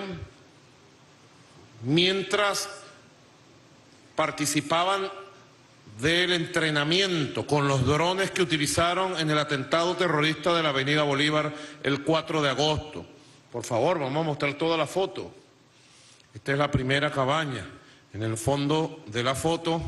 mientras participaban del entrenamiento con los drones que utilizaron en el atentado terrorista de la Avenida Bolívar el 4 de agosto. Por favor, vamos a mostrar toda la foto. Esta es la primera cabaña. En el fondo de la foto,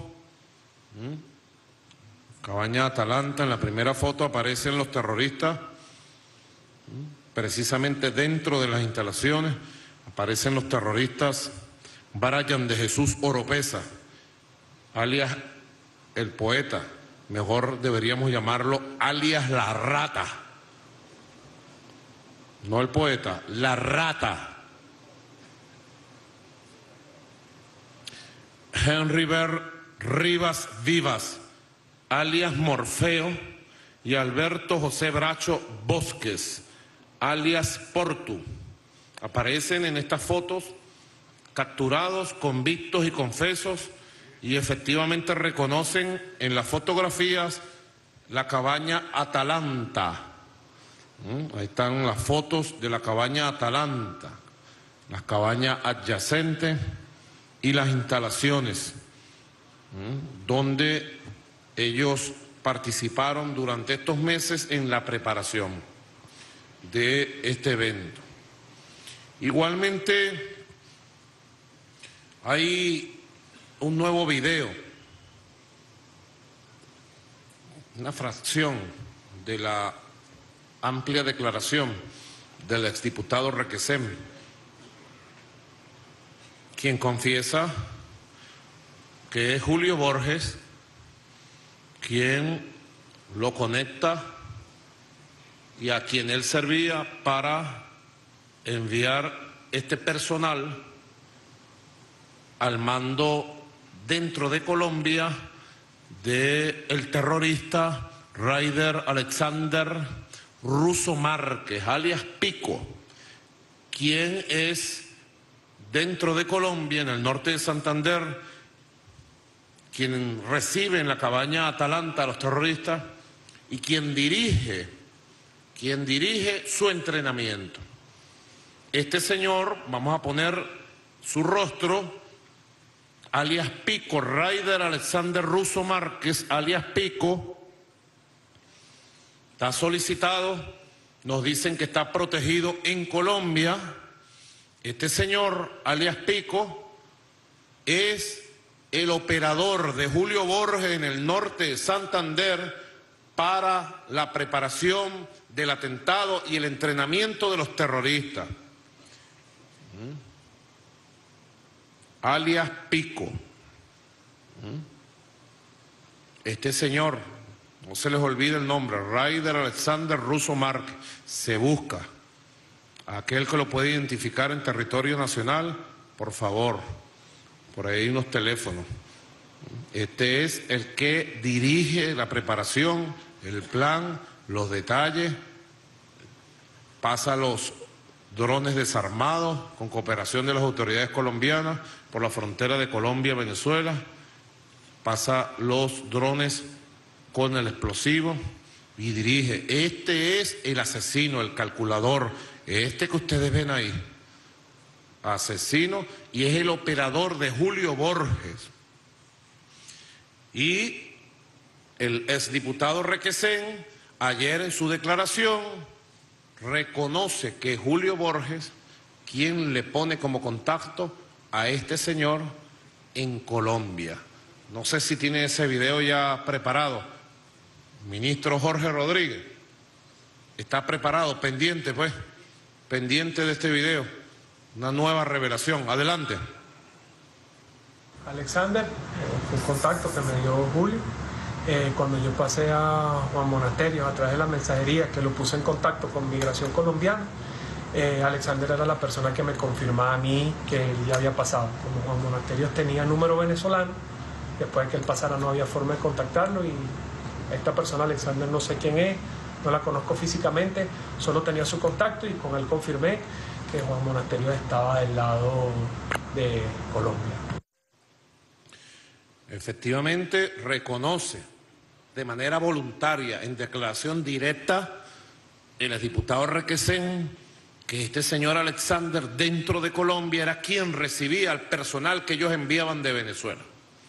cabaña Atalanta, en la primera foto aparecen los terroristas, precisamente dentro de las instalaciones, aparecen los terroristas Brian de Jesús Oropesa, alias el poeta, mejor deberíamos llamarlo alias la rata, no el poeta, la rata. Henry Rivas Vivas, alias Morfeo, y Alberto José Bracho Bosques, alias Portu. Aparecen en estas fotos capturados, convictos y confesos, y efectivamente reconocen en las fotografías la cabaña Atalanta. Ahí están las fotos de la cabaña Atalanta, las cabañas adyacentes y las instalaciones donde ellos participaron durante estos meses en la preparación de este evento. Igualmente hay un nuevo video, una fracción de la amplia declaración del exdiputado Requesén, quien confiesa que es Julio Borges quien lo conecta y a quien él servía para enviar este personal al mando dentro de Colombia del terrorista Raider Alexander Russo Márquez, alias Pico, quien es dentro de Colombia, en el norte de Santander, quien recibe en la cabaña Atalanta a los terroristas y quien dirige su entrenamiento. Este señor, vamos a poner su rostro, alias Pico, Raider Alexander Russo Márquez, alias Pico, está solicitado, nos dicen que está protegido en Colombia. Este señor, alias Pico, es el operador de Julio Borges en el norte de Santander para la preparación del atentado y el entrenamiento de los terroristas. Alias Pico. Este señor, no se les olvide el nombre, Raider Alexander Russo Márquez, se busca. Aquel que lo puede identificar en territorio nacional, por favor, por ahí hay unos teléfonos. Este es el que dirige la preparación, el plan, los detalles, pasa los drones desarmados con cooperación de las autoridades colombianas por la frontera de Colombia-Venezuela, pasa los drones con el explosivo y dirige. Este es el asesino, el calculador, este que ustedes ven ahí, asesino, y es el operador de Julio Borges. Y el exdiputado Requesén, ayer en su declaración, reconoce que Julio Borges, quien le pone como contacto a este señor en Colombia. No sé si tiene ese video ya preparado. Ministro Jorge Rodríguez, está preparado, pendiente pues, pendiente de este video. Una nueva revelación. Adelante. Alexander, fue un contacto que me dio Julio. Cuando yo pasé a Juan Monasterio a través de la mensajería, que lo puse en contacto con Migración Colombiana, Alexander era la persona que me confirmaba a mí que él ya había pasado. Como Juan Monasterio tenía número venezolano, después de que él pasara no había forma de contactarlo, y esta persona, Alexander, no sé quién es, no la conozco físicamente, solo tenía su contacto y con él confirmé que Juan Monasterio estaba del lado de Colombia. Efectivamente reconoce de manera voluntaria, en declaración directa, el exdiputado Requesén, que este señor Alexander dentro de Colombia era quien recibía al personal que ellos enviaban de Venezuela.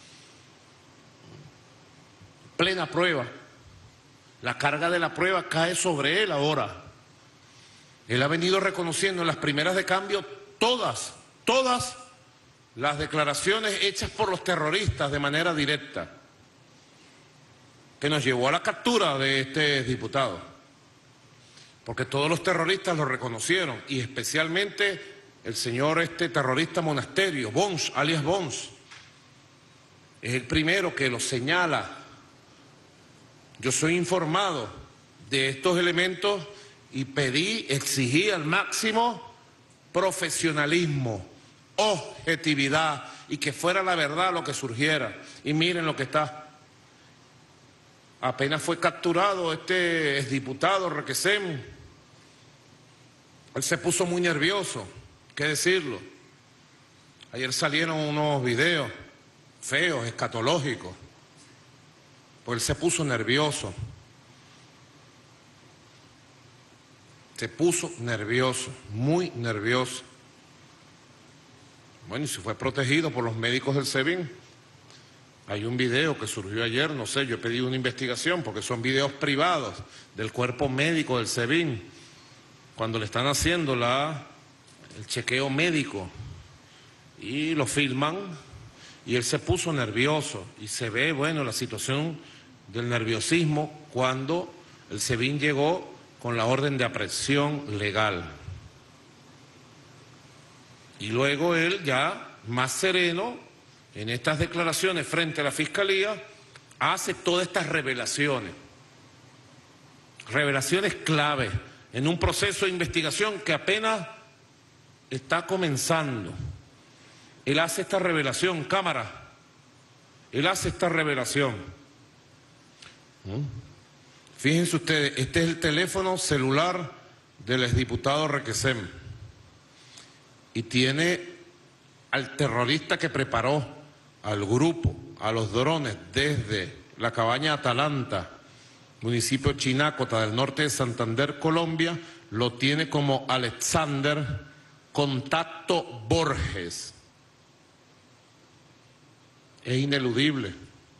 Plena prueba. La carga de la prueba cae sobre él ahora. Él ha venido reconociendo en las primeras de cambio todas las declaraciones hechas por los terroristas de manera directa, que nos llevó a la captura de este diputado, porque todos los terroristas lo reconocieron, y especialmente el señor terrorista Monasterio, Bons, alias Bons, es el primero que lo señala. Yo soy informado de estos elementos y exigí al máximo profesionalismo, objetividad, y que fuera la verdad lo que surgiera. Y miren lo que está. Apenas fue capturado este exdiputado Requesén, él se puso muy nervioso, qué decirlo. Ayer salieron unos videos feos, escatológicos, pues él se puso nervioso. Se puso nervioso, muy nervioso. Bueno, y se fue protegido por los médicos del SEBIN. Hay un video que surgió ayer, no sé, yo he pedido una investigación porque son videos privados del cuerpo médico del SEBIN, cuando le están haciendo el chequeo médico y lo filman, y él se puso nervioso y se ve, bueno, la situación del nerviosismo cuando el SEBIN llegó con la orden de aprehensión legal. Y luego él, ya más sereno, en estas declaraciones frente a la Fiscalía, hace todas estas revelaciones. revelaciones clave en un proceso de investigación que apenas está comenzando. Él hace esta revelación, cámara, él hace esta revelación. Fíjense ustedes, este es el teléfono celular del exdiputado Requesem y tiene al terrorista que preparó al grupo, a los drones desde la cabaña Atalanta, municipio Chinácota del norte de Santander, Colombia, lo tiene como Alexander Contacto Borges. Es ineludible.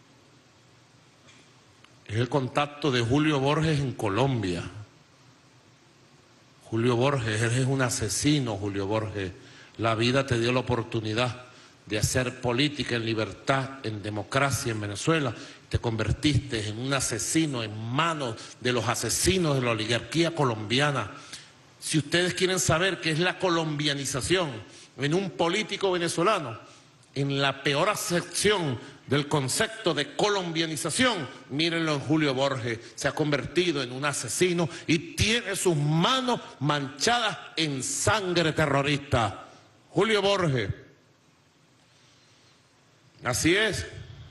Es el contacto de Julio Borges en Colombia. Julio Borges, eres un asesino, Julio Borges. La vida te dio la oportunidad de hacer política en libertad, en democracia en Venezuela. Te convertiste en un asesino en manos de los asesinos de la oligarquía colombiana. Si ustedes quieren saber qué es la colombianización en un político venezolano, en la peor acepción del concepto de colombianización, mírenlo en Julio Borges, se ha convertido en un asesino y tiene sus manos manchadas en sangre terrorista. Julio Borges. Así es.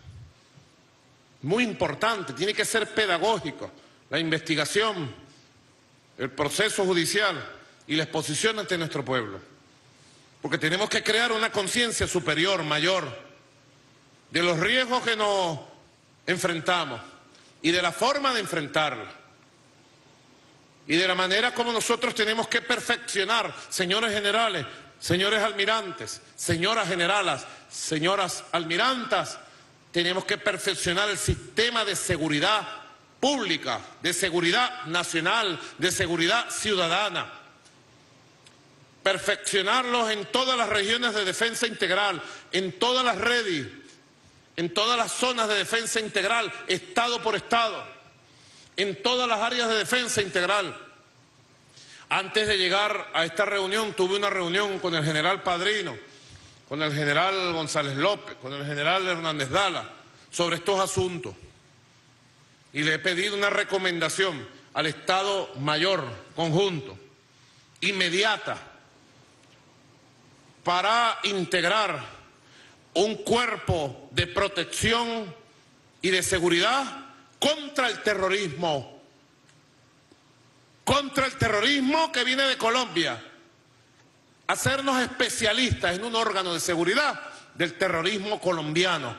Muy importante, tiene que ser pedagógico la investigación, el proceso judicial y la exposición ante nuestro pueblo. Porque tenemos que crear una conciencia superior, mayor, de los riesgos que nos enfrentamos y de la forma de enfrentarla. Y de la manera como nosotros tenemos que perfeccionar, señores generales, señores almirantes, señoras generalas, señoras almirantas, tenemos que perfeccionar el sistema de seguridad pública, de seguridad nacional, de seguridad ciudadana. Perfeccionarlos en todas las regiones de defensa integral, en todas las redes, en todas las zonas de defensa integral, estado por estado, en todas las áreas de defensa integral. Antes de llegar a esta reunión, tuve una reunión con el general Padrino, con el general González López, con el general Hernández Dala, sobre estos asuntos. Y le he pedido una recomendación al Estado Mayor Conjunto, inmediata, para integrar un cuerpo de protección y de seguridad contra el terrorismo que viene de Colombia, hacernos especialistas en un órgano de seguridad del terrorismo colombiano.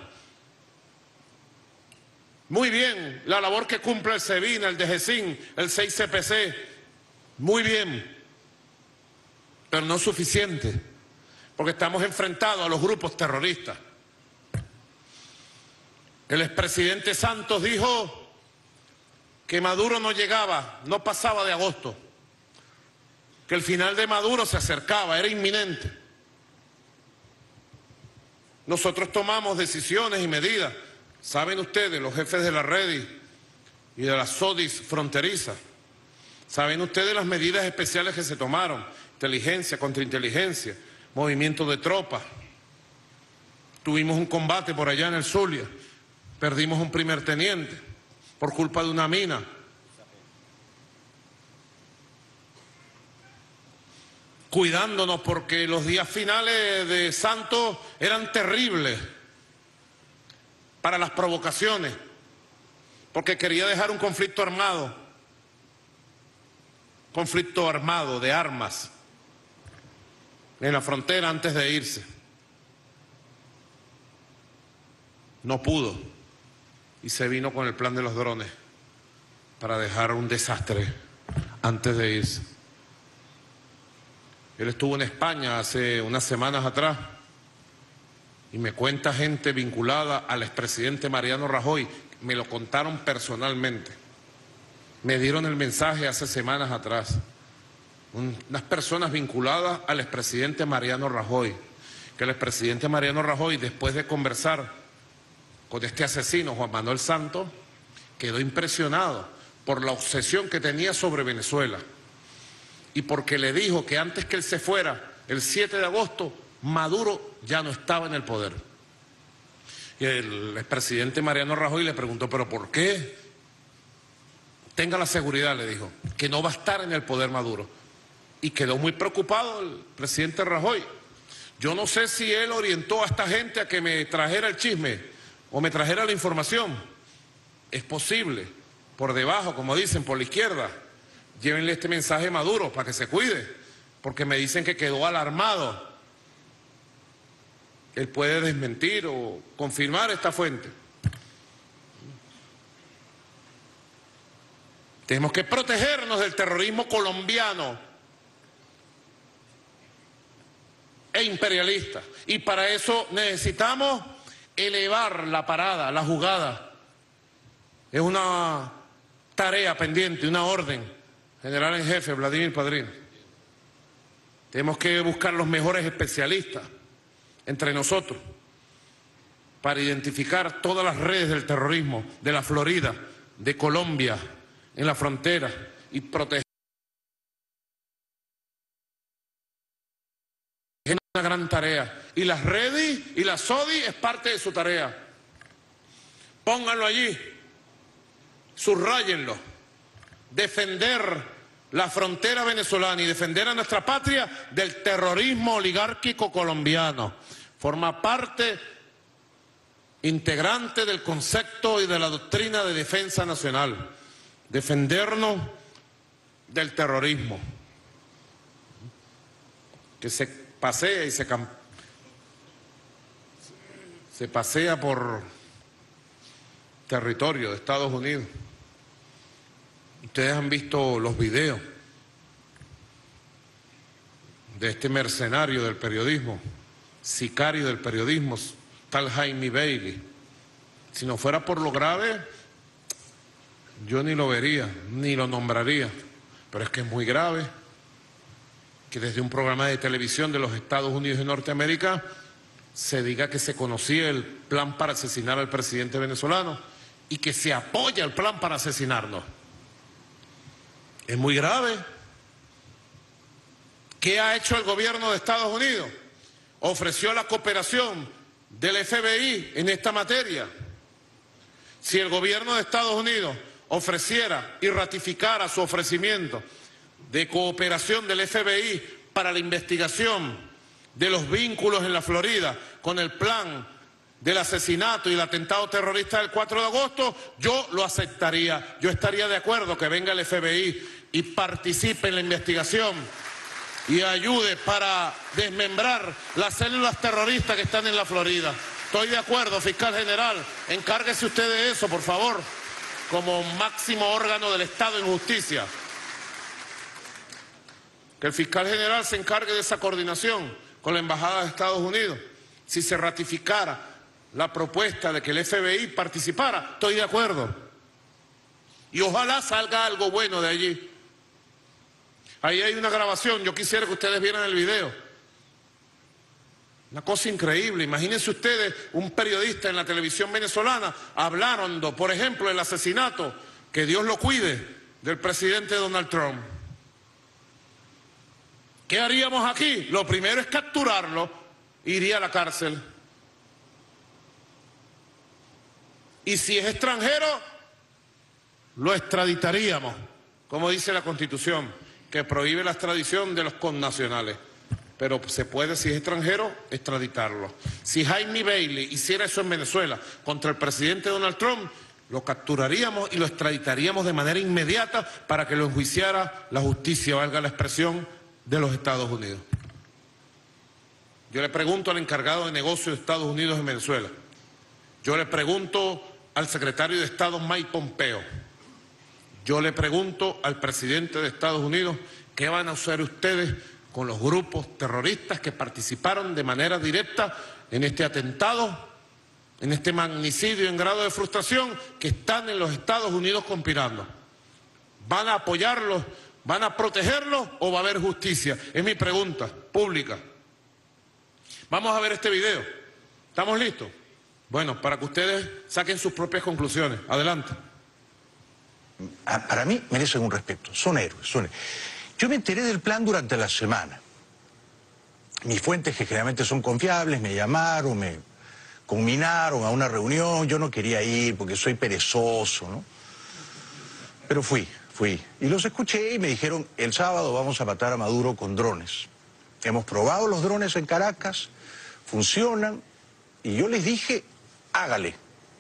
Muy bien, la labor que cumple el SEBINA, el DGCIN, el 6CPC, muy bien, pero no suficiente, porque estamos enfrentados a los grupos terroristas. El expresidente Santos dijo que Maduro no llegaba, no pasaba de agosto, que el final de Maduro se acercaba, era inminente. Nosotros tomamos decisiones y medidas. Saben ustedes, los jefes de la REDI y de la SODIS fronteriza, saben ustedes las medidas especiales que se tomaron, inteligencia, contrainteligencia, movimiento de tropas. Tuvimos un combate por allá en el Zulia, perdimos un primer teniente por culpa de una mina. Cuidándonos porque los días finales de Santos eran terribles para las provocaciones, porque quería dejar un conflicto armado de armas en la frontera antes de irse. No pudo y se vino con el plan de los drones para dejar un desastre antes de irse. Él estuvo en España hace unas semanas atrás y me cuenta gente vinculada al expresidente Mariano Rajoy, me lo contaron personalmente. Me dieron el mensaje hace semanas atrás. Unas personas vinculadas al expresidente Mariano Rajoy, que el expresidente Mariano Rajoy, después de conversar con este asesino, Juan Manuel Santos, quedó impresionado por la obsesión que tenía sobre Venezuela y porque le dijo que antes que él se fuera, el 7 de agosto, Maduro ya no estaba en el poder. Y el expresidente Mariano Rajoy le preguntó, ¿pero por qué? tenga la seguridad, le dijo, que no va a estar en el poder Maduro. Y quedó muy preocupado el presidente Rajoy. Yo no sé si él orientó a esta gente a que me trajera el chisme o me trajera la información. Es posible, por debajo, como dicen, por la izquierda. Llévenle este mensaje a Maduro para que se cuide, porque me dicen que quedó alarmado. Él puede desmentir o confirmar esta fuente. Tenemos que protegernos del terrorismo colombiano e imperialista. Y para eso necesitamos elevar la parada, la jugada. Es una tarea pendiente, una orden. General en jefe, Vladimir Padrino. Tenemos que buscar los mejores especialistas entre nosotros para identificar todas las redes del terrorismo de la Florida, de Colombia, en la frontera, y proteger. Es una gran tarea. Y las REDI y la SODI es parte de su tarea. Pónganlo allí, subráyenlo. Defender la frontera venezolana y defender a nuestra patria del terrorismo oligárquico colombiano. Forma parte integrante del concepto y de la doctrina de defensa nacional. Defendernos del terrorismo que se pasea y se pasea por territorio de Estados Unidos. Ustedes han visto los videos de este mercenario del periodismo, sicario del periodismo, tal Jaime Bailey. Si no fuera por lo grave, yo ni lo vería, ni lo nombraría. Pero es que es muy grave que desde un programa de televisión de los Estados Unidos de Norteamérica se diga que se conocía el plan para asesinar al presidente venezolano y que se apoya el plan para asesinarnos. Es muy grave. ¿Qué ha hecho el gobierno de Estados Unidos? Ofreció la cooperación del FBI en esta materia. Si el gobierno de Estados Unidos ofreciera y ratificara su ofrecimiento de cooperación del FBI para la investigación de los vínculos en la Florida con el plan del asesinato y el atentado terrorista del 4 de agosto, yo lo aceptaría. Yo estaría de acuerdo que venga el FBI y participe en la investigación y ayude para desmembrar las células terroristas que están en la Florida. Estoy de acuerdo, fiscal general, encárguese usted de eso, por favor, como máximo órgano del Estado en justicia. Que el fiscal general se encargue de esa coordinación con la Embajada de Estados Unidos. Si se ratificara la propuesta de que el FBI participara, estoy de acuerdo. Y ojalá salga algo bueno de allí. Ahí hay una grabación, yo quisiera que ustedes vieran el video. Una cosa increíble, imagínense ustedes un periodista en la televisión venezolana hablando, por ejemplo, del asesinato, que Dios lo cuide, del presidente Donald Trump. ¿Qué haríamos aquí? Lo primero es capturarlo, iría a la cárcel. Y si es extranjero, lo extraditaríamos, como dice la Constitución, que prohíbe la extradición de los connacionales. Pero se puede, si es extranjero, extraditarlo. Si Jaime Bailey hiciera eso en Venezuela contra el presidente Donald Trump, lo capturaríamos y lo extraditaríamos de manera inmediata para que lo enjuiciara la justicia, valga la expresión, de los Estados Unidos. Yo le pregunto al encargado de negocios de Estados Unidos en Venezuela. Yo le pregunto al secretario de Estado Mike Pompeo. Yo le pregunto al presidente de Estados Unidos, ¿qué van a hacer ustedes con los grupos terroristas que participaron de manera directa en este atentado, en este magnicidio en grado de frustración que están en los Estados Unidos conspirando? ¿Van a apoyarlos, van a protegerlos o va a haber justicia? Es mi pregunta pública. Vamos a ver este video. ¿Estamos listos? Bueno, para que ustedes saquen sus propias conclusiones. Adelante. Para mí merecen un respeto. Son héroes, son héroes. Yo me enteré del plan durante la semana. Mis fuentes, que generalmente son confiables, me llamaron, me combinaron a una reunión. Yo no quería ir porque soy perezoso, ¿no? Pero fui. Y los escuché y me dijeron, el sábado vamos a matar a Maduro con drones. Hemos probado los drones en Caracas, funcionan, y yo les dije, hágale.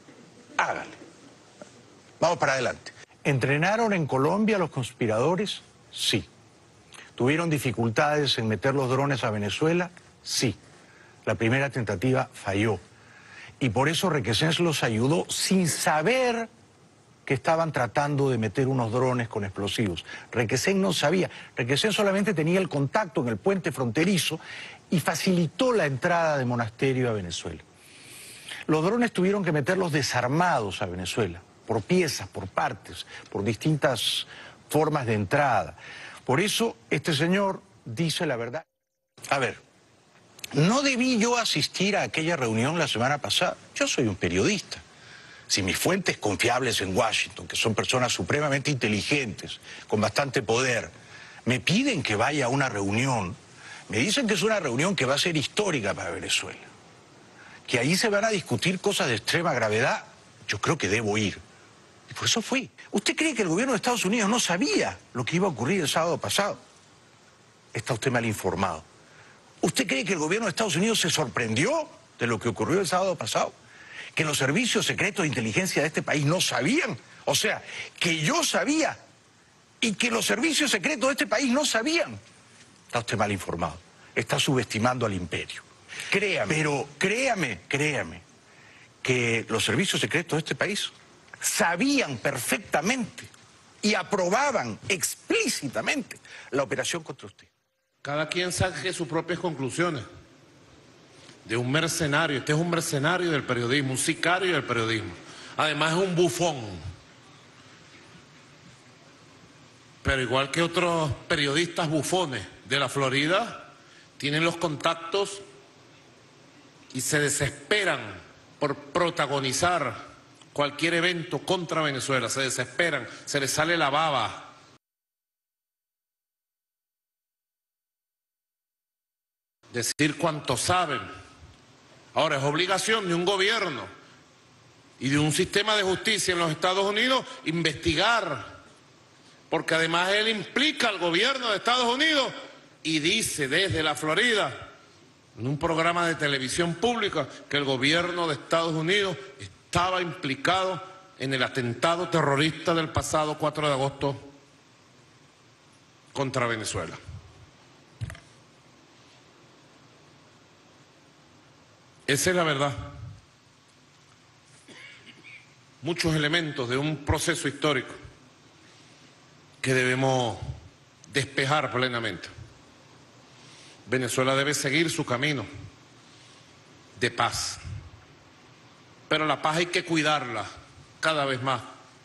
Vamos para adelante. ¿Entrenaron en Colombia los conspiradores? Sí. ¿Tuvieron dificultades en meter los drones a Venezuela? Sí. La primera tentativa falló. Y por eso Requesens los ayudó sin saber que estaban tratando de meter unos drones con explosivos. Requesens no sabía. Requesens solamente tenía el contacto en el puente fronterizo y facilitó la entrada de Monasterio a Venezuela. Los drones tuvieron que meterlos desarmados a Venezuela, por piezas, por partes, por distintas formas de entrada. Por eso este señor dice la verdad. A ver, no debí yo asistir a aquella reunión la semana pasada. Yo soy un periodista. Si mis fuentes confiables en Washington, que son personas supremamente inteligentes, con bastante poder, me piden que vaya a una reunión, me dicen que es una reunión que va a ser histórica para Venezuela, que ahí se van a discutir cosas de extrema gravedad, yo creo que debo ir. Y por eso fui. ¿Usted cree que el gobierno de Estados Unidos no sabía lo que iba a ocurrir el sábado pasado? Está usted mal informado. ¿Usted cree que el gobierno de Estados Unidos se sorprendió de lo que ocurrió el sábado pasado? ¿Que los servicios secretos de inteligencia de este país no sabían? O sea, que yo sabía y que los servicios secretos de este país no sabían. Está usted mal informado. Está subestimando al imperio. Créame, pero créame que los servicios secretos de este país sabían perfectamente y aprobaban explícitamente la operación contra usted. Cada quien saque sus propias conclusiones de un mercenario. Este es un mercenario del periodismo, un sicario del periodismo. Además es un bufón. Pero igual que otros periodistas bufones de la Florida, tienen los contactos y se desesperan por protagonizar cualquier evento contra Venezuela. Se desesperan, se les sale la baba. Decir cuánto saben. Ahora, es obligación de un gobierno y de un sistema de justicia en los Estados Unidos investigar, porque además él implica al gobierno de Estados Unidos y dice desde la Florida, en un programa de televisión pública, que el gobierno de Estados Unidos estaba implicado en el atentado terrorista del pasado 4 de agosto contra Venezuela. Esa es la verdad. Muchos elementos de un proceso histórico que debemos despejar plenamente. Venezuela debe seguir su camino de paz, pero la paz hay que cuidarla cada vez más,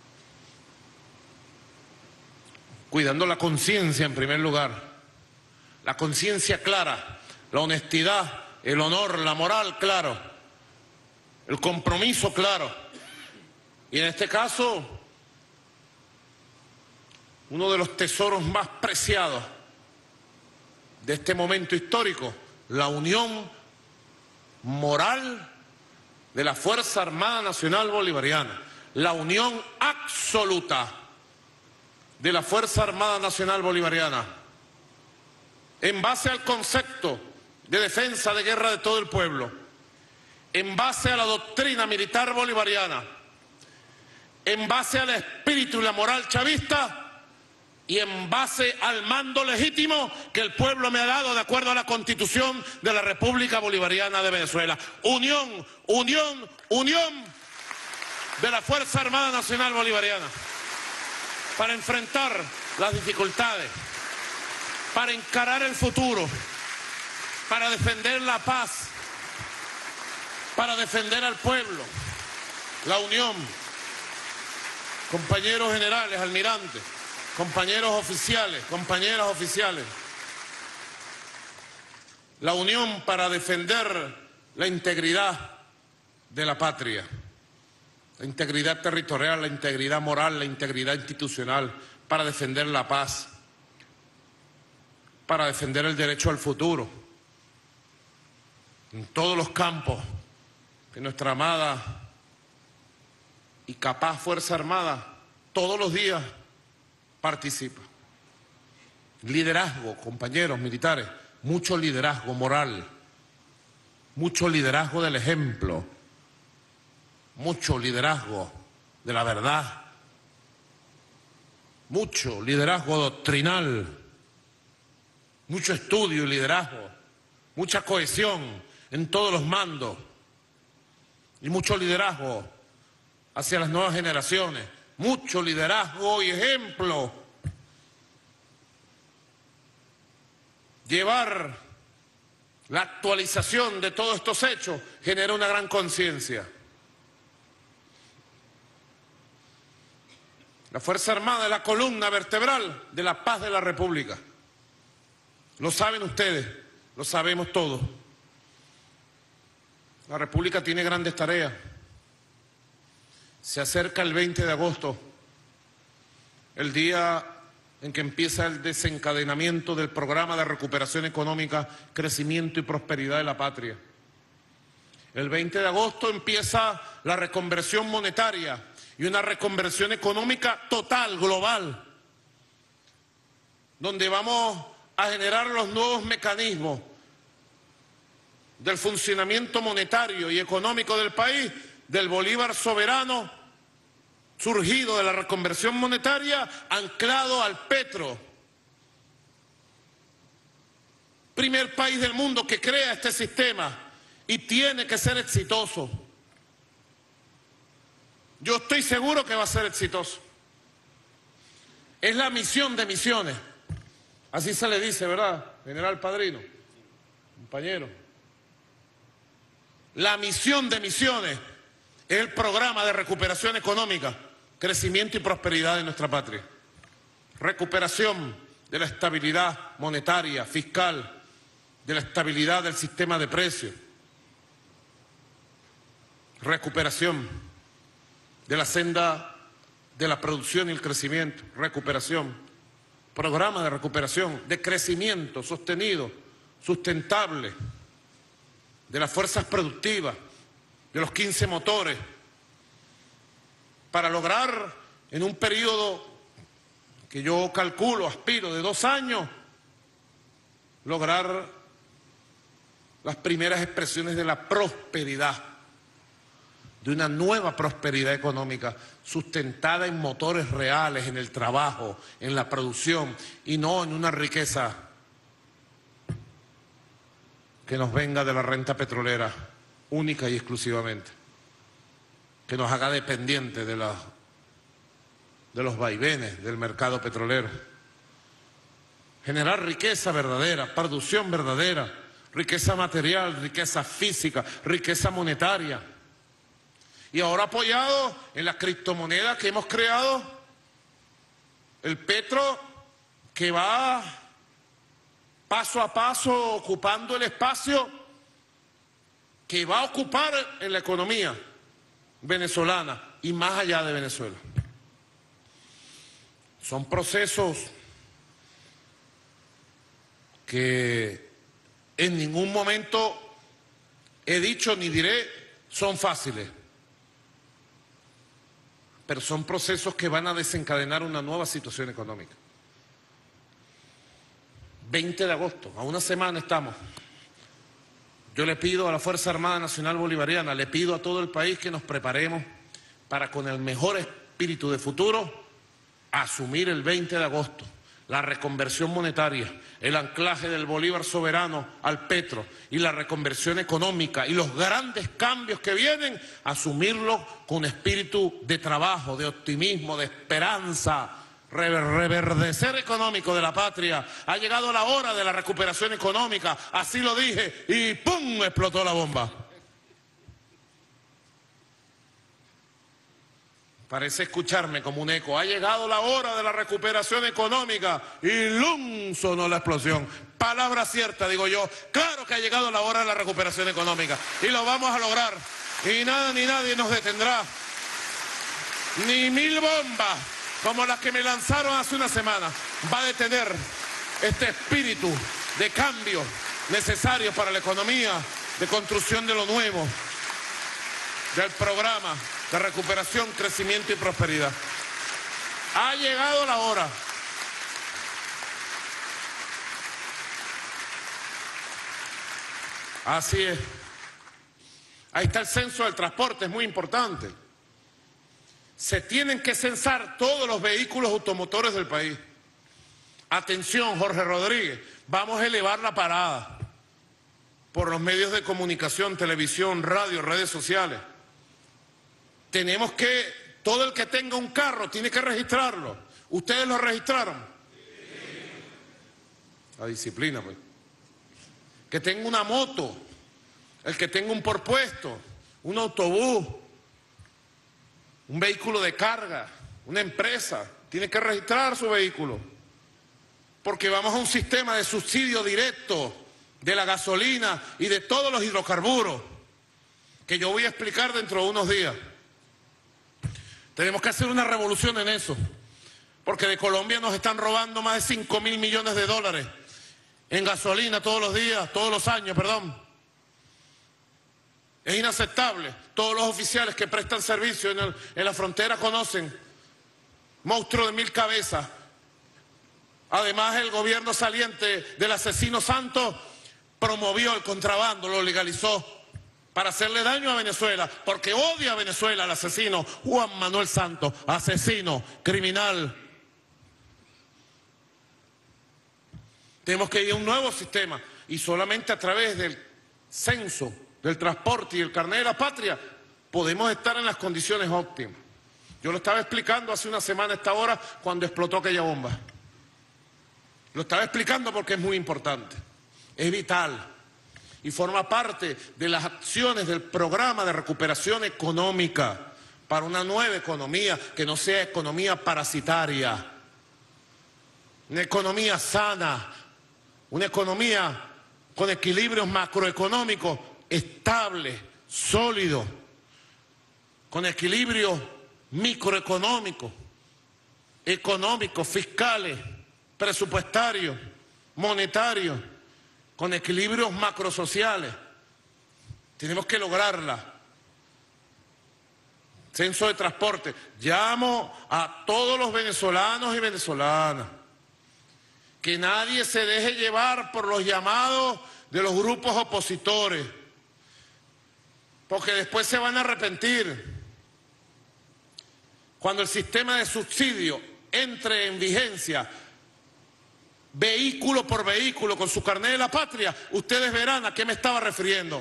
cuidando la conciencia en primer lugar, la conciencia clara, la honestidad, el honor, la moral, claro, el compromiso, claro. Y en este caso, uno de los tesoros más preciados de este momento histórico, la unión moral de la Fuerza Armada Nacional Bolivariana, la unión absoluta de la Fuerza Armada Nacional Bolivariana, en base al concepto de defensa de guerra de todo el pueblo, en base a la doctrina militar bolivariana, en base al espíritu y la moral chavista y en base al mando legítimo que el pueblo me ha dado de acuerdo a la Constitución de la República Bolivariana de Venezuela. Unión, unión, unión de la Fuerza Armada Nacional Bolivariana para enfrentar las dificultades, para encarar el futuro, para defender la paz, para defender al pueblo. La unión, compañeros generales, almirantes, compañeros oficiales, compañeras oficiales, la unión para defender la integridad de la patria, la integridad territorial, la integridad moral, la integridad institucional, para defender la paz, para defender el derecho al futuro, en todos los campos que nuestra amada y capaz Fuerza Armada todos los días participa. Liderazgo, compañeros militares, mucho liderazgo moral, mucho liderazgo del ejemplo, mucho liderazgo de la verdad, mucho liderazgo doctrinal, mucho estudio y liderazgo, mucha cohesión en todos los mandos y mucho liderazgo hacia las nuevas generaciones, mucho liderazgo y ejemplo. Llevar la actualización de todos estos hechos genera una gran conciencia. La Fuerza Armada es la columna vertebral de la paz de la República. Lo saben ustedes, lo sabemos todos. La República tiene grandes tareas. Se acerca el 20 de agosto, el día en que empieza el desencadenamiento del programa de recuperación económica, crecimiento y prosperidad de la patria. El 20 de agosto empieza la reconversión monetaria y una reconversión económica total, global, donde vamos a generar los nuevos mecanismos del funcionamiento monetario y económico del país, del bolívar soberano, surgido de la reconversión monetaria, anclado al petro. Primer país del mundo que crea este sistema y tiene que ser exitoso. Yo estoy seguro que va a ser exitoso. Es la misión de misiones. Así se le dice, ¿verdad, general Padrino? Compañero. La misión de misiones es el programa de recuperación económica, crecimiento y prosperidad de nuestra patria. Recuperación de la estabilidad monetaria, fiscal, de la estabilidad del sistema de precios. Recuperación de la senda de la producción y el crecimiento. Recuperación. Programa de recuperación, de crecimiento sostenido, sustentable, de las fuerzas productivas, de los 15 motores, para lograr en un periodo que yo calculo, aspiro, de 2 años, lograr las primeras expresiones de la prosperidad, de una nueva prosperidad económica sustentada en motores reales, en el trabajo, en la producción y no en una riqueza que nos venga de la renta petrolera única y exclusivamente, que nos haga dependientes de los vaivenes del mercado petrolero. Generar riqueza verdadera, producción verdadera, riqueza material, riqueza física, riqueza monetaria. Y ahora apoyado en la criptomoneda que hemos creado, el petro que va paso a paso ocupando el espacio que va a ocupar en la economía venezolana y más allá de Venezuela. Son procesos que en ningún momento he dicho ni diré son fáciles, pero son procesos que van a desencadenar una nueva situación económica. 20 de agosto, a una semana estamos. Yo le pido a la Fuerza Armada Nacional Bolivariana, le pido a todo el país que nos preparemos para con el mejor espíritu de futuro asumir el 20 de agosto la reconversión monetaria, el anclaje del bolívar soberano al petro y la reconversión económica y los grandes cambios que vienen, asumirlo con espíritu de trabajo, de optimismo, de esperanza, reverdecer económico de la patria. Ha llegado la hora de la recuperación económica, así lo dije y ¡pum!, explotó la bomba. Parece escucharme como un eco. Ha llegado la hora de la recuperación económica y ¡lum!, sonó la explosión. Palabra cierta, digo yo. Claro que ha llegado la hora de la recuperación económica y lo vamos a lograr. Y nada ni nadie nos detendrá. Ni 1000 bombas como las que me lanzaron hace una semana va a detener este espíritu de cambio necesario para la economía, de construcción de lo nuevo, del programa de recuperación, crecimiento y prosperidad. Ha llegado la hora Así es. Ahí está el censo del transporte, es muy importante. Se tienen que censar todos los vehículos automotores del país. Atención, Jorge Rodríguez, vamos a elevar la parada por los medios de comunicación, televisión, radio, redes sociales. Tenemos que, todo el que tenga un carro tiene que registrarlo. ¿Ustedes lo registraron? Sí. La disciplina, pues. Que tenga una moto, el que tenga un porpuesto, un autobús, un vehículo de carga, una empresa, tiene que registrar su vehículo. Porque vamos a un sistema de subsidio directo de la gasolina y de todos los hidrocarburos, que yo voy a explicar dentro de unos días. Tenemos que hacer una revolución en eso, porque de Colombia nos están robando más de 5.000 millones de dólares en gasolina todos los días, todos los años, perdón. Es inaceptable. Todos los oficiales que prestan servicio en la frontera conocen. Monstruo de 1000 cabezas. Además, el gobierno saliente del asesino Santos promovió el contrabando, lo legalizó para hacerle daño a Venezuela, porque odia a Venezuela el asesino Juan Manuel Santos, asesino, criminal. Tenemos que ir a un nuevo sistema y solamente a través del censo, del transporte y el carnet de la patria podemos estar en las condiciones óptimas. Yo lo estaba explicando hace una semana a esta hora cuando explotó aquella bomba. Lo estaba explicando porque es muy importante, es vital y forma parte de las acciones del programa de recuperación económica para una nueva economía que no sea economía parasitaria, una economía sana, una economía con equilibrios macroeconómicos estables, sólidos, con equilibrios microeconómicos, económicos, fiscales, presupuestarios, monetarios, con equilibrios macrosociales. Tenemos que lograrla. Censo de transporte. Llamo a todos los venezolanos y venezolanas que nadie se deje llevar por los llamados de los grupos opositores, porque después se van a arrepentir. Cuando el sistema de subsidio entre en vigencia, vehículo por vehículo, con su carnet de la patria, ustedes verán a qué me estaba refiriendo.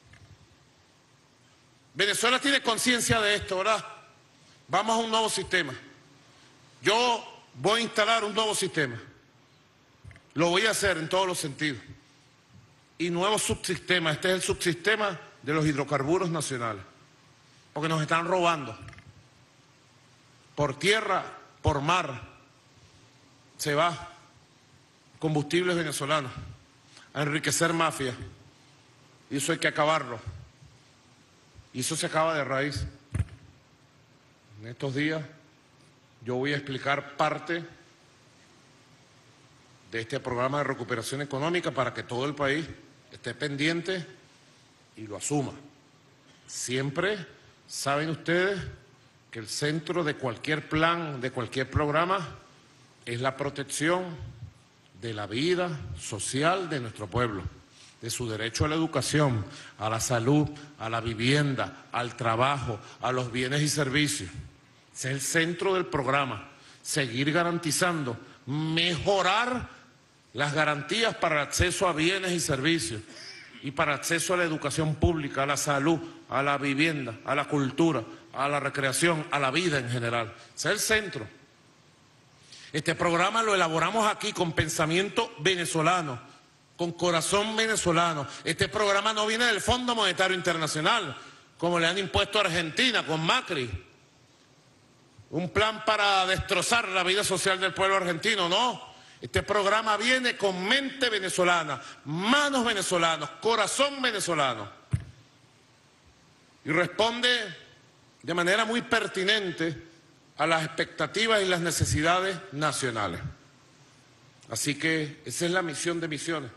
Venezuela tiene conciencia de esto, ¿verdad? Vamos a un nuevo sistema. Yo voy a instalar un nuevo sistema. Lo voy a hacer en todos los sentidos. Y nuevo subsistema. Este es el subsistema de los hidrocarburos nacionales. Porque nos están robando. Por tierra, por mar. Se va combustibles venezolanos a enriquecer mafias. Y eso hay que acabarlo. Y eso se acaba de raíz. En estos días yo voy a explicar parte de este programa de recuperación económica para que todo el país esté pendiente y lo asuma. Siempre saben ustedes que el centro de cualquier plan, de cualquier programa, es la protección de la vida social de nuestro pueblo, de su derecho a la educación, a la salud, a la vivienda, al trabajo, a los bienes y servicios. Ese es el centro del programa. Seguir garantizando, mejorar las garantías para el acceso a bienes y servicios y para acceso a la educación pública, a la salud, a la vivienda, a la cultura, a la recreación, a la vida en general. Ese es el centro. Este programa lo elaboramos aquí con pensamiento venezolano, con corazón venezolano. Este programa no viene del Fondo Monetario Internacional, como le han impuesto a Argentina con Macri. Un plan para destrozar la vida social del pueblo argentino, no. Este programa viene con mente venezolana, manos venezolanas, corazón venezolano. Y responde de manera muy pertinente a las expectativas y las necesidades nacionales. Así que esa es la misión de misiones.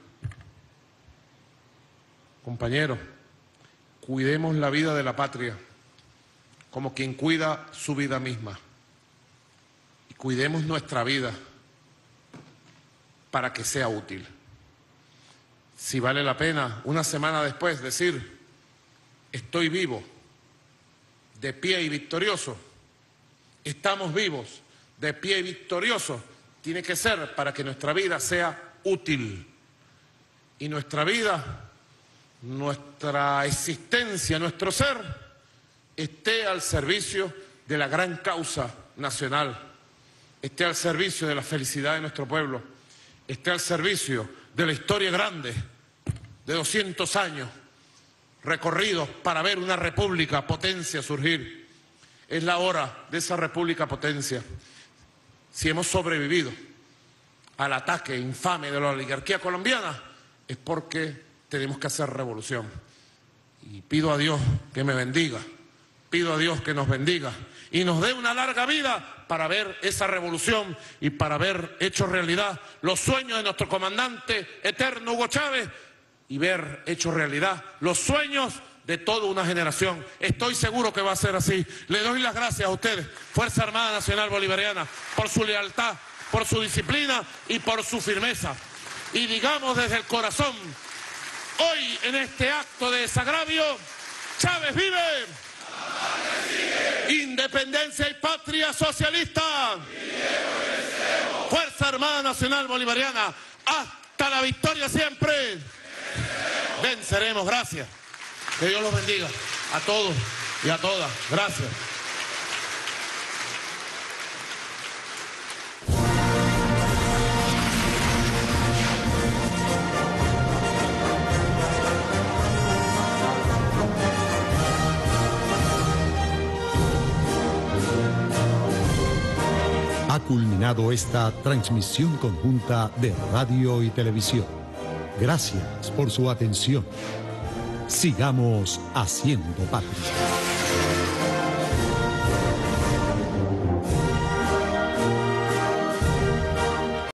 Compañeros, cuidemos la vida de la patria como quien cuida su vida misma. Y cuidemos nuestra vida para que sea útil. si vale la pena una semana después decir, estoy vivo, de pie y victorioso. Estamos vivos, de pie y victoriosos. Tiene que ser para que nuestra vida sea útil. Y nuestra vida, nuestra existencia, nuestro ser, esté al servicio de la gran causa nacional, esté al servicio de la felicidad de nuestro pueblo, esté al servicio de la historia grande de 200 años recorridos para ver una república potencia surgir. Es la hora de esa república potencia. Si hemos sobrevivido al ataque infame de la oligarquía colombiana, es porque tenemos que hacer revolución. Y pido a Dios que me bendiga, pido a Dios que nos bendiga y nos dé una larga vida para ver esa revolución y para ver hecho realidad los sueños de nuestro comandante eterno Hugo Chávez y ver hecho realidad los sueños de toda una generación. Estoy seguro que va a ser así. Le doy las gracias a ustedes, Fuerza Armada Nacional Bolivariana, por su lealtad, por su disciplina y por su firmeza. Y digamos desde el corazón, hoy en este acto de desagravio, Chávez vive, independencia y patria socialista, Fuerza Armada Nacional Bolivariana, hasta la victoria siempre. Venceremos, gracias. Que Dios los bendiga a todos y a todas. Gracias. Ha culminado esta transmisión conjunta de radio y televisión. Gracias por su atención. Sigamos haciendo patria.